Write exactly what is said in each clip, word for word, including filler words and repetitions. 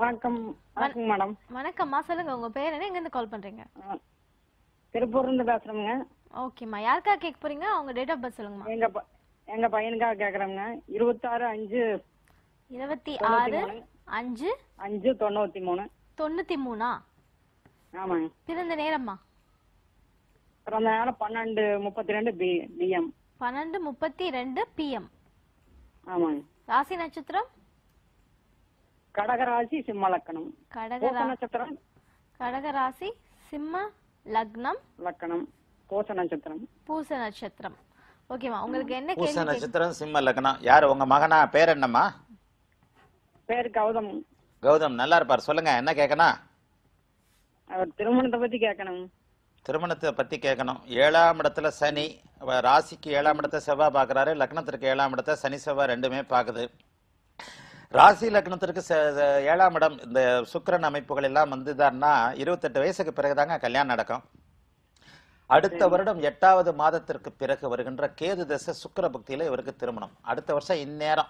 வணக்கம் வணக்கம் மேடம். வணக்கம்மா, சொல்லுங்க உங்க பேர் என்ன, எங்க இருந்து கால் பண்றீங்க? திருப்பூர்ல இருந்து பேசுறேங்க. ஓகேம்மா, யாருக்கா கேட்க போறீங்க? அவங்க டேட் ஆஃப் பர்த் சொல்லுங்கம்மா. எங்க எங்க பையனுக்காக கேக்குறேங்க. இருபத்தாறு அஞ்சு இருபத்தி ஆறு அஞ்சு அஞ்சு தொண்ணூத்தி மூணு தொண்ணூத்தி மூணா? ஆமாங்க. பிறந்த நேரம்மா? பிறந்த நேரம் பன்னெண்டு முப்பத்தி ரெண்டு பி பிஎம் பன்னெண்டு முப்பத்தி ரெண்டு பிஎம். ஆமாங்க. ராசி நட்சத்திரம்? கடகராசி சிம்ம லக்கணம். கடக நட்சத்திரம் கடகராசி சிம்ம லக்னம் லக்கணம் பூச நட்சத்திரம். பூச நட்சத்திரம். ஓகேமா, உங்களுக்கு என்ன பூச கேள்வி? நட்சத்திரம் சிம்ம லக்னம். யாரு உங்க மகனா? பேர் என்னம்மா? பேர் கௌதம். கௌதம் நல்லா இருப்பார். சொல்லுங்க, என்ன கேட்கணும்? அவர் திருமணத்தை பத்தி கேட்கணும். திருமணத்தை பத்தி கேட்கணும். ஏழாம் இடத்துல சனி, ராசிக்கு ஏழாம் இடத்த செவ்வாய் பாக்குறாரு, லக்னத்திற்கு ஏழாம் இடத்த சனி செவ்வாய் ரெண்டுமே பாக்குது. ராசி லக்னத்திற்கு ஏழாம் இடம் இந்த சுக்கிரன் அமைப்புகள் எல்லாம் வந்துதான்னா இருபத்தெட்டு வயசுக்கு பிறகுதாங்க கல்யாணம் நடக்கும். அடுத்த வருடம் எட்டாவது மாதத்திற்கு பிறகு வருகின்ற கேது தசை சுக்கிர பக்தியில இவருக்கு திருமணம். அடுத்த வருஷம் இந்நேரம்,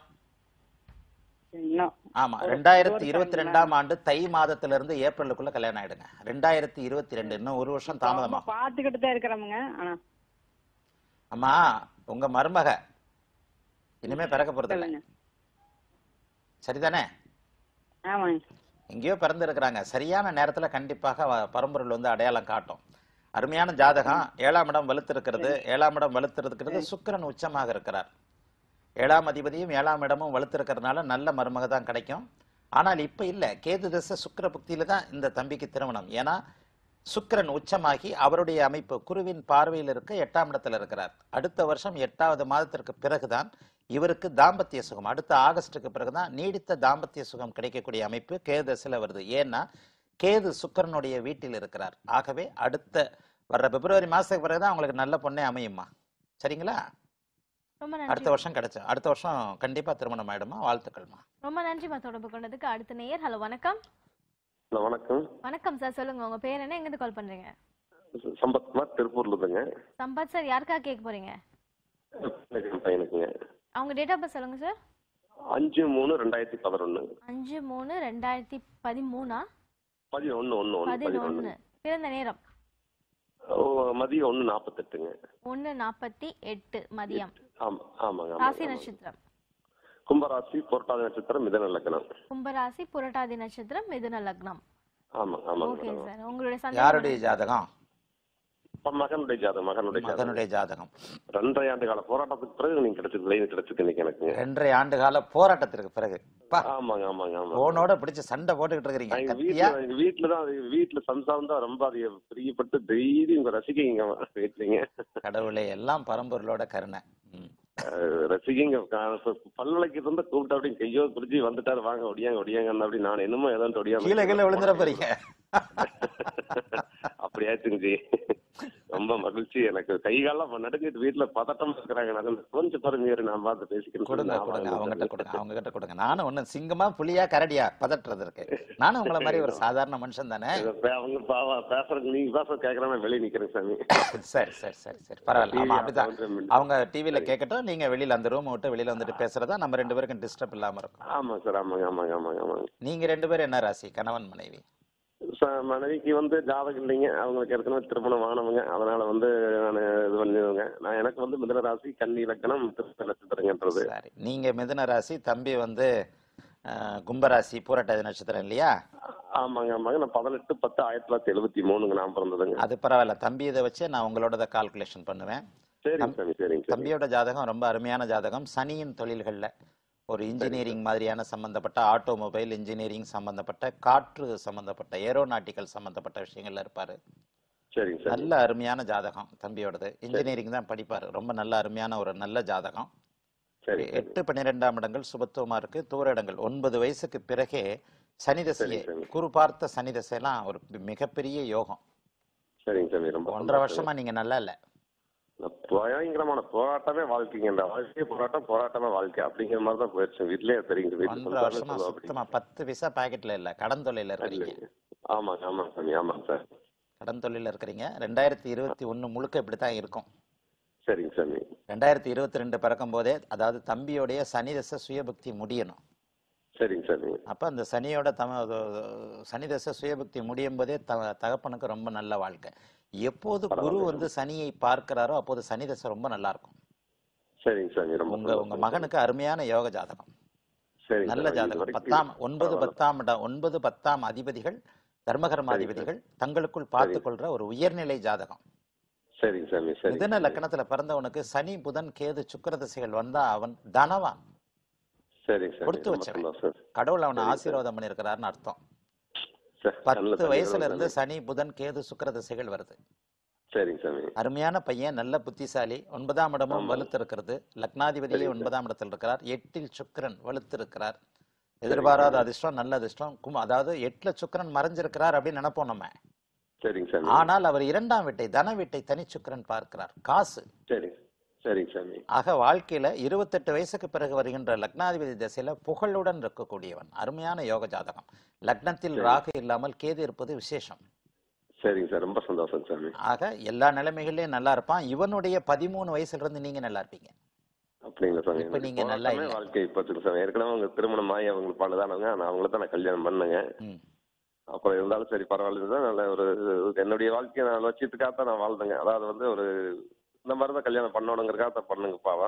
ஆமா, ரெண்டாயிரத்தி இருபத்தி ரெண்டாம் ஆண்டு தை மாதத்துல இருந்து ஏப்ரலுக்குள்ள கல்யாணம் ஆயிடுங்க. ரெண்டாயிரத்தி இருபத்தி ரெண்டு இன்னும் ஒரு வருஷம் தாமதமா பாத்துக்கிட்டு தான் இருக்கிறவங்க. அம்மா, உங்க மருமக இனிமே பிறக்க போறது இல்லை, சரிதானே? எங்கேயோ பிறந்து இருக்கிறாங்க. சரியான நேரத்துல கண்டிப்பாக பரம்பொருள் வந்து அடையாளம் காட்டும். அருமையான ஜாதகம். ஏழாம் இடம் வலுத்திருக்கிறது. ஏழாம் இடம் வலுத்திருக்கிறது. சுக்கிரன் உச்சமாக இருக்கிறார். ஏழாம் அதிபதியும் ஏழாம் இடமும் வலுத்திருக்கிறதுனால நல்ல மருமக தான் கிடைக்கும். ஆனால் இப்ப இல்ல, கேது தசை சுக்கிர புக்தியில தான் இந்த தம்பிக்கு திருமணம். ஏன்னா சுக்கிரன் உச்சமாகி அவருடைய அமைப்பு குருவின் பார்வையில் இருக்க எட்டாம் இடத்துல இருக்கிறார். அடுத்த வருஷம் எட்டாவது மாதத்திற்கு பிறகுதான் இவருக்கு தாம்பத்திய சுகம், அடுத்த ஆகஸ்டுக்கு பிறகுதான் நீடித்த தாம்பத்திய சுகம் கிடைக்கக்கூடிய அமைப்பு கேது தசையில வருது. ஏன்னா கேது சுக்கிரனுடைய வீட்டில் இருக்கிறார். ஆகவே அடுத்த வர்ற பிப்ரவரி மாசத்துக்கு பிறகுதான் உங்களுக்கு நல்ல பொண்ணே அமையுமா, சரிங்களா? அடுத்த வருஷம் கிடைச்ச அடுத்த வருஷம் கண்டிப்பா திருமணம் ஆயிடுமா. வாழ்த்துக்கள்மா. ரொம்ப நன்றிமா தொடர்பு கொண்டதுக்கு. அடுத்த நேயர். ஹலோ, வணக்கம். ஹலோ, வணக்கம். வணக்கம் சார், சொல்லுங்க உங்க பேர் என்ன, எங்க இருந்து கால் பண்றீங்க? சம்பத் குமார், திருப்பூர்ல இருந்துங்க. சம்பத் சார், யாருக்கா கேட்க போறீங்க? பையனுக்குங்க. அவங்க டேட் ஆஃப் பர்த் சொல்லுங்க சார். அஞ்சு மூணு ரெண்டாயிரத்தி பதினொன்னு. அஞ்சு மூணு ரெண்டாயிரத்தி பதிமூணா? பதினொன்னு ஒன்னு பதினொன்னு. பிறந்த நேரம்? மதியம் ஒன்னு நாப்பத்தெட்டுங்க. ஒன்னு நாப்பத்தி எட்டு மதியம். ஆமாங்க. ராசி நட்சத்திரம்? கும்பராசி புரட்டாதி நட்சத்திரம் மிதுன லக்னம். கும்பராசி புரட்டாதி நட்சத்திரம் மிதுன லக்னம். ஆமா ஆமா. ஓகே சார், உங்களுடைய சந்தேகம்? யாருடைய ஜாதகம்? மகனுடைய ஜாதகம். மகனுடைய மகனுடைய ஜாதகம். ரெண்டரை ஆண்டு கால போராட்டத்துக்கு பிறகு நீங்க கிடைச்சது லைன் கிடைச்சிருக்கு எனக்கு. ரெண்டரை ஆண்டு கால போராட்டத்திற்கு பிறகு? ஆமாங்க ஆமாங்க ஆமா. போனோட பிடிச்சு சண்டை போட்டுக்கிட்டு இருக்கீங்க. வீட்டுலதான் வீட்டுல சம்சாரம் தான் ரொம்ப அதிக பிரியப்பட்டு டெய்லி உங்க ரசிகைங்க வீட்டுலீங்க. கடவுளை எல்லாம் பரம்பொருளோட கருணை. ரசிகைங்க பல்வளைக்கு இருந்து கூப்பிட்டு அப்படி கையோ பிடிச்சி வந்துட்டாரு, வாங்க ஒடியாங்க ஒடியாங்க அப்படி. நான் என்னமோ ஏதோ ஒடியாங்க கீழே கீழே விழுந்துட போறீங்க. அப்படி ஆச்சுங்க. ரொம்ப மகிழ்ச்சி. எனக்கு கை காலம் நடுங்கிட்டு வீட்டுல பதட்டம் இருக்கிறாங்க. கொஞ்சம் பாருங்க, நான் பார்த்து பேசிக்கிறேன். கொடுங்க கொடுங்க, அவங்ககிட்ட கொடுங்க, அவங்க கிட்ட கொடுங்க. நானும் ஒண்ணு சிங்கமா புலியா கரடியா பதட்டுறது இருக்கு. நானும் உங்களை மாதிரி ஒரு சாதாரண மனுஷன் தானே. அவங்க பேசுறதுக்கு நீங்க பேச கேட்கறேன், வெளியே நிக்கிறேன் சாமி. சரி சரி சரி சரி, பரவாயில்ல. அப்படிதான் அவங்க டிவில கேட்கட்டும், நீங்க வெளியில அந்த ரூம் விட்டு வெளியில வந்துட்டு பேசுறதா நம்ம ரெண்டு பேருக்கும் டிஸ்டர்ப் இல்லாம இருக்கும். ஆமா சார். ஆமாங்க ஆமாங்க ஆமாங்க ஆமாங்க. நீங்க ரெண்டு பேரும் என்ன ராசி? கணவன் மனைவி? மனைவிக்கு வந்து ஜாதகம் இல்லைங்க, அவங்களுக்கு ஏற்கனவே திருமணம் ஆனவங்க. அதனால வந்து நான் இது பண்ணிடுவேங்க. நான் எனக்கு வந்து மிதுன ராசி கன்னி லக்னம் திருத்த நட்சத்திரங்கன்றது. நீங்க மிதுன ராசி, தம்பி வந்து கும்பராசி பூரட்டாதி நட்சத்திரம் இல்லையா? ஆமாங்க ஆமாங்க. நான் பதினெட்டு பத்து ஆயிரத்தி தொள்ளாயிரத்தி எழுபத்தி மூணுங்க நான் பிறந்ததுங்க. அது பரவாயில்ல, தம்பி இதை வச்சு நான் உங்களோட கால்குலேஷன் பண்ணுவேன். தம்பியோட ஜாதகம் ரொம்ப அருமையான ஜாதகம். சனியின் தொழில்கள்ல ஒரு இன்ஜினியரிங் மாதிரியான சம்பந்தப்பட்ட, ஆட்டோமொபைல் இன்ஜினியரிங் சம்பந்தப்பட்ட, காற்று சம்பந்தப்பட்ட, ஏரோநாட்டிக்கல் சம்பந்தப்பட்ட விஷயங்கள்ல இருப்பாரு. நல்ல அருமையான ஜாதகம் தம்பியோடது. இன்ஜினியரிங் தான் படிப்பாரு. ரொம்ப நல்ல அருமையான ஒரு நல்ல ஜாதகம். எட்டு பன்னிரெண்டாம் இடங்கள் சுபத்துவமா இருக்கு. தூர இடங்கள் ஒன்பது வயசுக்கு பிறகே சனி தசையை, குரு பார்த்த சனி தசையெல்லாம் ஒரு மிகப்பெரிய யோகம். ஒன்றரை வருஷமா நீங்க நல்லா இல்ல. பயங்கரமான போராட்டமே வாழ்க்கைங்க. இந்த வாழ்க்கையே போராட்டம், போராட்டமே வாழ்க்கை அப்படிங்கிற மாதிரி தான் போயிடுச்சு. வீட்லயே தெரியுங்க. பத்து பைசா பாக்கெட்ல இல்ல, கடன் தொழில இருக்கிறீங்க. ஆமாங்க ஆமாங்க சாமி. ஆமாங்க சார், கடன் தொழில இருக்கிறீங்க. ரெண்டாயிரத்தி இருபத்தி ஒண்ணு முழுக்க இப்படித்தான் இருக்கும். சரிங்க சாமி. ரெண்டாயிரத்தி இருபத்தி ரெண்டு பிறக்கும் போதே, அதாவது தம்பியோடைய சனி தசை சுயபக்தி முடியணும். சரிங்க சாமி. அப்ப அந்த சனியோட தம சனி தசை சுயபக்தி முடியும் போதே த தகப்பனுக்கு ரொம்ப நல்ல வாழ்க்கை. எப்போது குரு பரவாயில்ல வந்து சாமி. சனியை பார்க்கிறாரோ அப்போது சனி தசை ரொம்ப நல்லா இருக்கும். சரிங்க சாமி. ரொம்ப உங்க உங்க சந்தோஷம் சாமி. மகனுக்கு அருமையான யோக ஜாதகம், சரிங்க நல்ல சாமி. இது ஜாதகம். வரைக்கும் பத்தாம் ஒன்பது பரவாயில்ல. பத்தாம் இடம் ஒன்பது பத்தாம் அதிபதிகள் சரிங்க சாமி. தர்மகர்மாதிபதிகள் தங்களுக்குள் பார்த்து சரிங்க கொள்ற ஒரு உயர்நிலை ஜாதகம். சரிங்க சாமி. சரிங்க மிதுன சாமி. லக்னத்துல பிறந்தவனுக்கு சனி புதன் கேது சுக்கிர திசைகள் வந்தா அவன் தனவான், சரிங்க சாமி. கொடுத்து ரொம்ப வச்சவன். சந்தோஷம். கடவுள் அவனை சரிங்க சாமி. ஆசீர்வாதம் பண்ணியிருக்கிறாருன்னு அர்த்தம். சரி, நல்ல பத்து தண்ணி வயசுல வரும் இருந்து சாமி. சனி புதன் கேது சுக்கிர திசைகள் வருது. சரிங்க சாமி. அருமையான பையன், நல்ல புத்திசாலி. ஒன்பதாம் இடமும் ஆமாங்க. வலுத்திருக்கிறது. லக்னாதிபதியே சரிங்க சார். ஒன்பதாம் இடத்தில் இருக்கிறார். எட்டில் சுக்கிரன் வலுத்திருக்கிறார். சரிங்க எதிர்பாராத சாமி. அதிர்ஷ்டம், நல்ல அதிர்ஷ்டம். கும் அதாவது எட்டுல சுக்கிரன் மறைஞ்சிருக்கிறார் அப்படின்னு நினைப்போம் நம்ம. சரிங்க சாமி. ஆனால் அவர் இரண்டாம் வீட்டை, தன வீட்டை தனி சுக்கிரன் பார்க்கிறார். காசு. சரி சரிங்க சாமி. ஆக வாழ்க்கையில இருபத்தெட்டு வயசுக்கு பிறகு வருகின்ற லக்னாதிபதி திசையில புகழுடன் இருக்கக்கூடியவன். அருமையான யோக ஜாதகம். லக்னத்தில் சரி. ராகு இல்லாமல் கேது இருப்பது விசேஷம். சரிங்க சார். ரொம்ப சந்தோஷம் சாமி. ஆக எல்லா நிலைமைகளையும் நல்லா இருப்பான். இவனுடைய பதிமூணு வயசுல இருந்து நீங்க நல்லா இருப்பீங்க. அப்படிங்களா சாமி? இப்ப எனக்கு நீங்க நல்லா போராட்டமே இல்ல. வாழ்க்கை இப்ப இருக்கு சாமி. ஏற்கனவே அவங்க திருமணம் ஆகி அவங்களுக்கு பலதானவங்க. நான் அவங்கள தான் நான் கல்யாணம் பண்ணேங்க. ம். அப்புறம் இருந்தாலும் சரி பரவாயில்ல தான் நல்ல ஒரு என்னுடைய வாழ்க்கையை நான் லட்சியத்துக்காக தான் நான் வாழ்ந்தேங்க. அதாவது வந்து ஒரு இந்த மாதிரி தான் கல்யாணம் பண்ணணுங்கிறக்காக தான் பண்ணுங்க பாவா.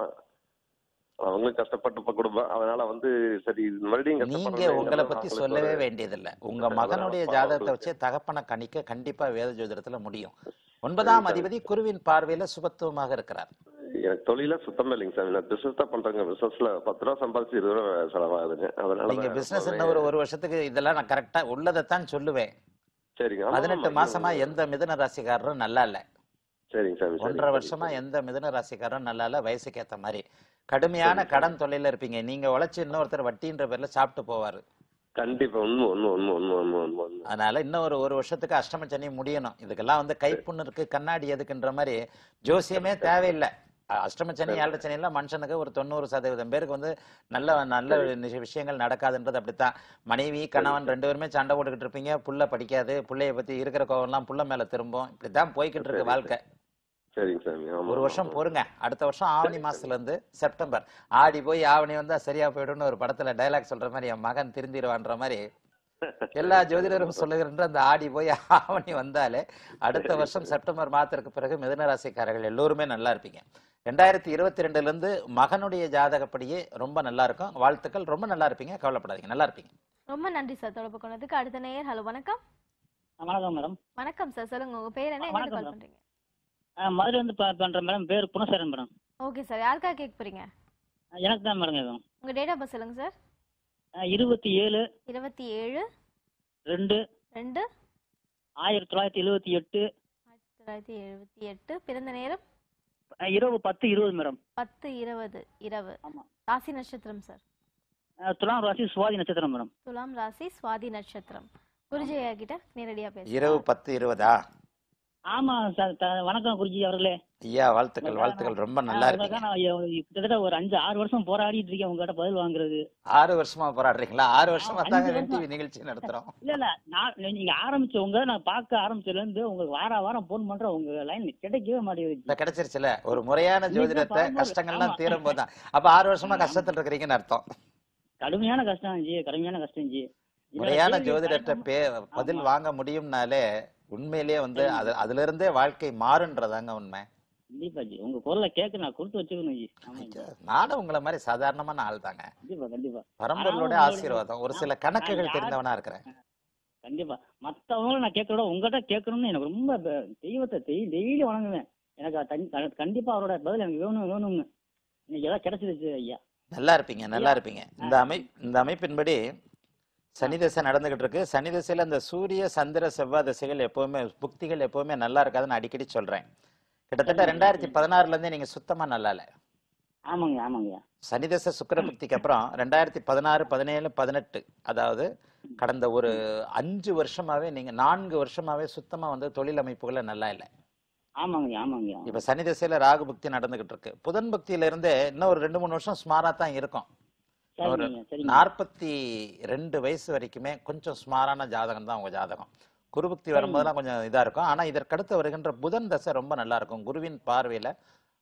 அவங்களும் கஷ்டப்பட்டு இப்ப குடும்பம். அதனால வந்து சரி மறுபடியும் நீங்க உங்களை கஷ்டப்படணுங்கிறது பத்தி அவங்களுக்கு சொல்லவே ஒரு வேண்டியதில்லை. உங்க அதனால மகனுடைய பாவம் ஜாதகத்தை அவங்களுக்கு. வச்சு தகப்பனை கணிக்க கண்டிப்பா வேத ஜோதிடத்துல முடியும். சரிங்க ஒன்பதாம் சாமி. அதிபதி குருவின் பார்வையில சுபத்துவமாக இருக்கிறார். எனக்கு தொழில சுத்தமே இல்லைங்க சாமி. நான் பிசினஸ் தான் பண்றேங்க. பிசினஸ்ல பத்து ரூபா சம்பாதிச்சு இருபது ரூபா செலவாகுதுங்க. அதனால நீங்க தான் பிசினஸ் எப்பவுமே இன்னும் ஒரு ஒரு வருஷத்துக்கு இதெல்லாம் நான் கரெக்டா உள்ளதைத்தான் சொல்லுவேன். சரிங்க. ஆமா பதினெட்டு ஆமா மாசமா இன்னும் எந்த மிதுன ராசிக்காரரும் நல்லா இல்ல. சரிங்க சாமி. ஒன்றரை சரிங்க வருஷமா சாமி. எந்த மிதுன ராசிக்காரரும் நல்லா இல்ல. வயசுக்கு ஏத்த மாதிரி கடுமையான சரிங்க சாமி. கடன் தொல்லையில இருப்பீங்க. நீங்க உழைச்சு இன்னொருத்தர் வட்டின்ற பேர்ல சாப்பிட்டு போவாரு. கண்டிப்பா உண்மை உண்மை உண்மை உண்மை உண்மை உண்மை உண்மை. அதனால இன்னும் ஒரு ஒரு வருஷத்துக்கு அஷ்டம சனி முடியணும். இதுக்கெல்லாம் வந்து கைப்புண்ணு இருக்கு, கண்ணாடி எதுக்குன்ற மாதிரி ஜோசியமே தேவையில்லை. அ- அஷ்டம சனி சரி ஏழரை சனியெல்லாம் மனுஷனுக்கு ஒரு தொண்ணூறு சதவீதம் பேருக்கு வந்து நல்ல நல்ல சரி நிஷ- விஷயங்கள் நடக்காதுன்றது அப்படித்தான். மனைவி சரி கணவன் சார். ரெண்டு பேருமே சண்டை போட்டுக்கிட்டு இருப்பீங்க. புள்ள படிக்காது, புள்ளைய பத்தி இருக்கிற கோவம்லாம் புள்ள மேல திரும்பும். இப்படித்தான் போய்கிட்டு இருக்கு சரிங்க வாழ்க்கை. சார். சரிங்க சாமி. ஆமா ஒரு ஆமா வருஷம் ஆமா. பொறுங்க. அடுத்த வருஷம் ஆவணி சரிங்க சாமி. மாசத்துல இருந்து செப்டம்பர் ஆடி போய் ஆவணி வந்தா சரியா போயிடும்னு ஒரு படத்துல டைலாக் சொல்ற மாதிரி என் மகன் திருந்திடுவான்ற மாதிரி எல்லா சரிங்க சாமி. ரொம்ப ஜோதிடரும் சந்தோஷம். சொல்லுகின்ற அந்த ஆடி போய் ஆவணி வந்தாலே அடுத்த சரிங்க வருஷம் சாமி. செப்டம்பர் மாதத்திற்கு பிறகு மிதுன ராசிக்காரர்கள் எல்லோருமே நல்லா இருப்பீங்க. ரெண்டாயிரத்தி இருபத்தி ரெண்டுல இருந்து மகனுடைய ஜாதகப்படியே ரொம்ப நல்லா இருக்கும். வாழ்த்துக்கள். ரொம்ப நல்லா இருப்பீங்க, கவலைப்படாதீங்க, நல்லா இருப்பீங்க. ரொம்ப நன்றி சார் தொடர்பு கொண்டதுக்கு. அடுத்த நேயர். ஹலோ வணக்கம். வணக்கம் மேடம். வணக்கம் சார், சொல்லுங்க உங்க பேர் என்ன, எங்க வணக்கம் கால் மேடம். பண்றீங்க? மதுரை வந்து பண்றேன் மேடம். பேர் குணசேரன் மேடம். ஓகே சார், யாருக்கா கேட்க போறீங்க? எனக்கு தான் மேடம் கேட்கும். உங்க டேட் ஆஃப் பர்த் சொல்லுங்க சார். இருபத்தி ஏழு இருபத்தி ஏழு ரெண்டு ரெண்டு ஆயிரத்தி தொள்ளாயிரத்தி எழுபத்தி எட்டு ஆயிரத்தி தொள்ளாயிரத்தி எழுபத்தி எட்டு. பிறந்த நேரம் இரவு பத்து இருபது மேடம். பத்து இருபது இரவு. ஆமா. ராசி நட்சத்திரம் சார். துலாம் ராசி சுவாதி நட்சத்திரம் மேடம். துலாம் ராசி சுவாதி நட்சத்திரம். குருஜி ஐயா கிட்ட நேரடியா இரவு பேசுறேன். பத்து இருபதா? ஆமா சார். த- வணக்கம் குருஜி அவர்களே. ஐயா வாழ்த்துக்கள், உங்களுக்காக வாழ்த்துக்கள். நான் ரொம்ப ஆ, நல்லா உங்களுக்காக இருப்பீங்க. நான் எ- கிட்டத்தட்ட ஒரு அஞ்சு ஆறு வருஷம் போராடிட்டு இருக்கேன் உங்ககிட்ட பதில் வாங்குறது. ஆறு வருஷமா போராடுறீங்களா? ஆறு ஆ, வருஷமா அஞ்சு தாங்க வென் வருஷம். டிவி நிகழ்ச்சி நடத்துறோம். இல்ல இல்ல நான் நீங்க ஆரம்பிச்சவங்க நான் பார்க்க ஆரம்பிச்சதுல இருந்து உங்களுக்கு வார வாரம் போன் பண்ற உங்க லைன் கிடைக்கவே மாட்டேங்குது. இப்ப கிடைச்சிருச்சுல ஒரு முறையான இன்னைக்கு தான் ஜோதிடத்தை பரம்பரை. கஷ்டங்கள்லாம் ஆமா. தீரும் போதுதான். அப்ப ஆறு வருஷமா ஆமா. கஷ்டத்துல இருக்கிறீங்கன்னு அர்த்தம். கடுமையான கஷ்டம் ஜி, கடுமையான கஷ்டம் ஜி. என்னோட முறையான கேள்வி ஜோதிடத்தை பயங்கரமா- பே பதில் ஆமா. வாங்க முடியும்னாலே உண்மையிலேயே வந்து சரிங்க அது ஜி. அதுல இருந்தே வாழ்க்கை மாறுன்றதாங்க உண்மை. கண்டிப்பா ஜி. உங்க குரலை கேட்க நான் கொடுத்து வச்சுக்கணும் ஜி. ஆமா ஜி. நானும் உங்களை மாதிரி சாதாரணமான ஆள் தாங்க. கண்டிப்பா கண்டிப்பா. பரம்பொருளோட ஆனாலும் உங்களுடைய ஆசீர்வாதம். ஒரு நான் சில நான் கணக்குகள் யாரு தெரிந்தவனா இருக்கிறேன். கண்டிப்பா மத்தவங்களும் நான் கேட்கறோட உங்ககிட்ட கேட்கணும்னு எனக்கு ரொம்ப ப- தெய்வத்தை டெய்லி வணங்குவேன். எனக்கு அது தனி- க- கண்டிப்பா அவரோட பதில் எனக்கு வேணும் வேணும்னு இன்னைக்கு ஏதாவது கிடைச்சிருச்சு ஐயா. நல்லா இருப்பீங்க, நல்லா ஐயா இருப்பீங்க. ஆ, இந்த அமை இந்த அமைப்பின்படி ஆ, சனி திசை நடந்துகிட்டு இருக்கு. சனி திசையில இந்த சூரிய சந்திர செவ்வாய் திசைகள் எப்பவுமே புக்திகள் எப்பவுமே நல்லா இருக்காதுன்னு அடிக்கடி சொல்றேன். கிட்டத்தட்ட சரிங்க ஐயா ரெண்டாயிரத்தி சரிங்க. பதினாறுல இருந்தே நீங்க சுத்தமா நல்லா இல்ல. ஆமாங்க ஆமாங்கய்யா. சனி திசை சுக்கிர புக்திக்கு அப்புறம் ரெண்டாயிரத்தி பதினாறு பதினேழு பதினெட்டு அதாவது ம், கடந்த ஒரு ம். அஞ்சு வருஷமாவே நீங்க நான்கு வருஷமாவே சுத்தமா வந்து தொழில் அமைப்புகளை நல்லா இல்லை. ஆமாங்கய்யா ஆமாங்கய்யா. இப்ப சனி திசையில ராகு புக்தி நடந்துகிட்டு இருக்கு. புதன் புக்தியில இருந்து இன்னும் ஒரு ரெண்டு மூணு வருஷம் சுமாரா தான் இருக்கும். ஒரு சரிங்க ஐயா சரிங்க. நாற்பத்தி ரெண்டு வயசு வரைக்குமே கொஞ்சம் சுமாரான ஜாதகம் தான் உங்க ஜாதகம். குருபக்தி சரிங்க. வரும்போதெல்லாம் கொஞ்சம் இதா இருக்கும். ஆனா இதற்கடுத்து வருகின்ற புதன் தசை ரொம்ப நல்லா இருக்கும். குருவின் பார்வையில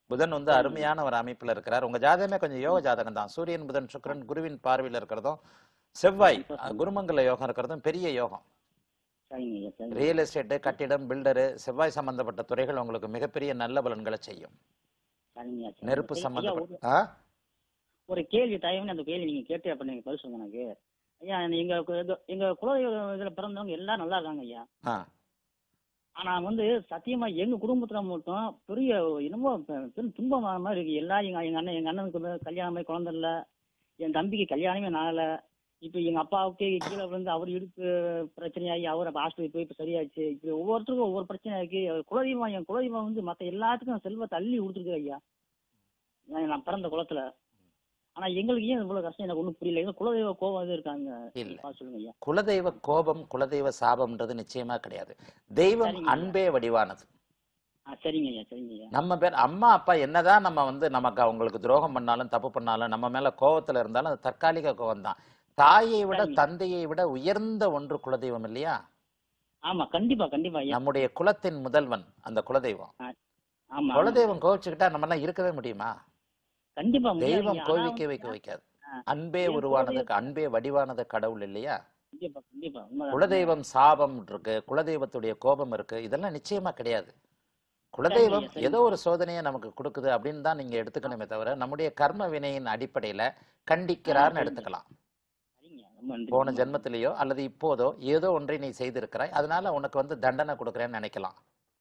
புதன் வந்து அருமையான ஒரு அமைப்புல இருக்கிறார். உங்க ஜாதகமே கொஞ்சம் யோக ஜாதகம் தான். சூரியன் புதன் சுக்கிரன் குருவின் பார்வையில் இருக்கிறதும் செவ்வாய் குருமங்கல யோகம் இருக்கிறதும் பெரிய யோகம். சரிங்க ஐயா சரிங்க ரியல் எஸ்டேட்டு, கட்டிடம், பில்டரு, செவ்வாய் சம்பந்தப்பட்ட துறைகள் உங்களுக்கு மிகப்பெரிய நல்ல பலன்களை செய்யும். சரிங்க ஐயா சரிங்க. நெருப்பு ஐயா, சம்பந்தப்பட்ட ஒரு- ஆ? ஒரு கேள்வி டைம் அந்த கேள்வி நீங்க கேட்டு அப்ப நீங்க பதில் சொல்லுங்க எனக்கு. ஐயா எங்க கு- எங்க குலதெய்வ இதுல பிறந்தவங்க எல்லாம் நல்லா இருக்காங்க ஐயா. ஆ. ஆனா வந்து சத்தியமா எங்க குடும்பத்துல மட்டும் பெரிய என்னமோ பெ- பெரும் துன்பம் வர மாதிரி இருக்கு. எல்லாரும் எங்க எங்க அண்ணன் எங்க அண்ணனுக்கு வந்து கல்யாணமே குழந்தை இல்ல, என் தம்பிக்கு கல்யாணமே ஆகல. இப்ப எங்க அப்பாவுக்கு கீழே விழுந்து அவர் இடுப்பு பிரச்சனையாகி அவர் ஹாஸ்பிட்டல் போய் இப்ப சரியாச்சு. இப்படி ஒவ்வொருத்தருக்கும் ஒவ்வொரு பிரச்சனை இருக்கு. குலதெய்வம் என் குலதெய்வம் வந்து மத்த எல்லாத்துக்கும் செல்வத்தை அள்ளி கொடுத்துருக்கு ஐயா. நான் நான் பிறந்த குலத்துல. ஆனா எங்களுக்கு ஏன் இவ்வளவு கஷ்டம் எனக்கு ஒண்ணும் புரியல. எங்க குலதெய்வ கோபம் எதுவும் இருக்காங்க? இல்ல. பார்த்து சொல்லுங்க ஐயா. குலதெய்வ கோபம் குலதெய்வ சாபம்ன்றது நிச்சயமா கிடையாது. தெய்வம் சரிங்க. அன்பே வடிவானது. ஆ சரிங்க ஐயா சரிங்க ஐயா. நம்ம பேர் அம்மா அப்பா என்னதான் நம்ம வந்து நமக்கு அவங்களுக்கு துரோகம் பண்ணாலும் தப்பு பண்ணாலும் நம்ம மேல கோபத்துல இருந்தாலும் அது தற்காலிக கோபம் தான். தாயை விட சரிங்க. தந்தையை விட உயர்ந்த ஒன்று குலதெய்வம் இல்லையா? ஆமா கண்டிப்பா கண்டிப்பா ஐயா. நம்முடைய குலத்தின் முதல்வன் அந்த குலதெய்வம். ஆமா ஆமா. குலதெய்வம் கோவிச்சுக்கிட்டா நம்ம எல்லாம் இருக்கவே முடியுமா? கண்டிப்பா முடியாது தெய்வம் ஐயா. ஆனா கோவிக்க வந்து- வைக்க வைக்காது. ஆ, அன்பே என் உருவானது குலதெய்வம் அன்பே வடிவானது கடவுள் இல்லையா? கண்டிப்பா கண்டிப்பா உண்மைதான். குலதெய்வம் சாபம் இருக்கு, குலதெய்வத்துடைய கோபம் இருக்கு, இதெல்லாம் நிச்சயமா கிடையாது. குலதெய்வம் சரிங்க, ஏதோ ஒரு சோதனையை நமக்கு கொடுக்குது அப்படின்னு தான் நீங்க எடுத்துக்கணுமே தவிர நம்முடைய கர்ம வினையின் அடிப்படையில கண்டிக்கிறார்னு எடுத்துக்கலாம். சரிங்க ரொம்ப நன்றி. போன ரொம்ப ஜென்மத்திலேயோ அல்லது இப்போதோ ஏதோ ஒன்றை நீ செய்திருக்கிறாய், அதனால உனக்கு வந்து தண்டனை கொடுக்குறேன்னு நினைக்கலாம்.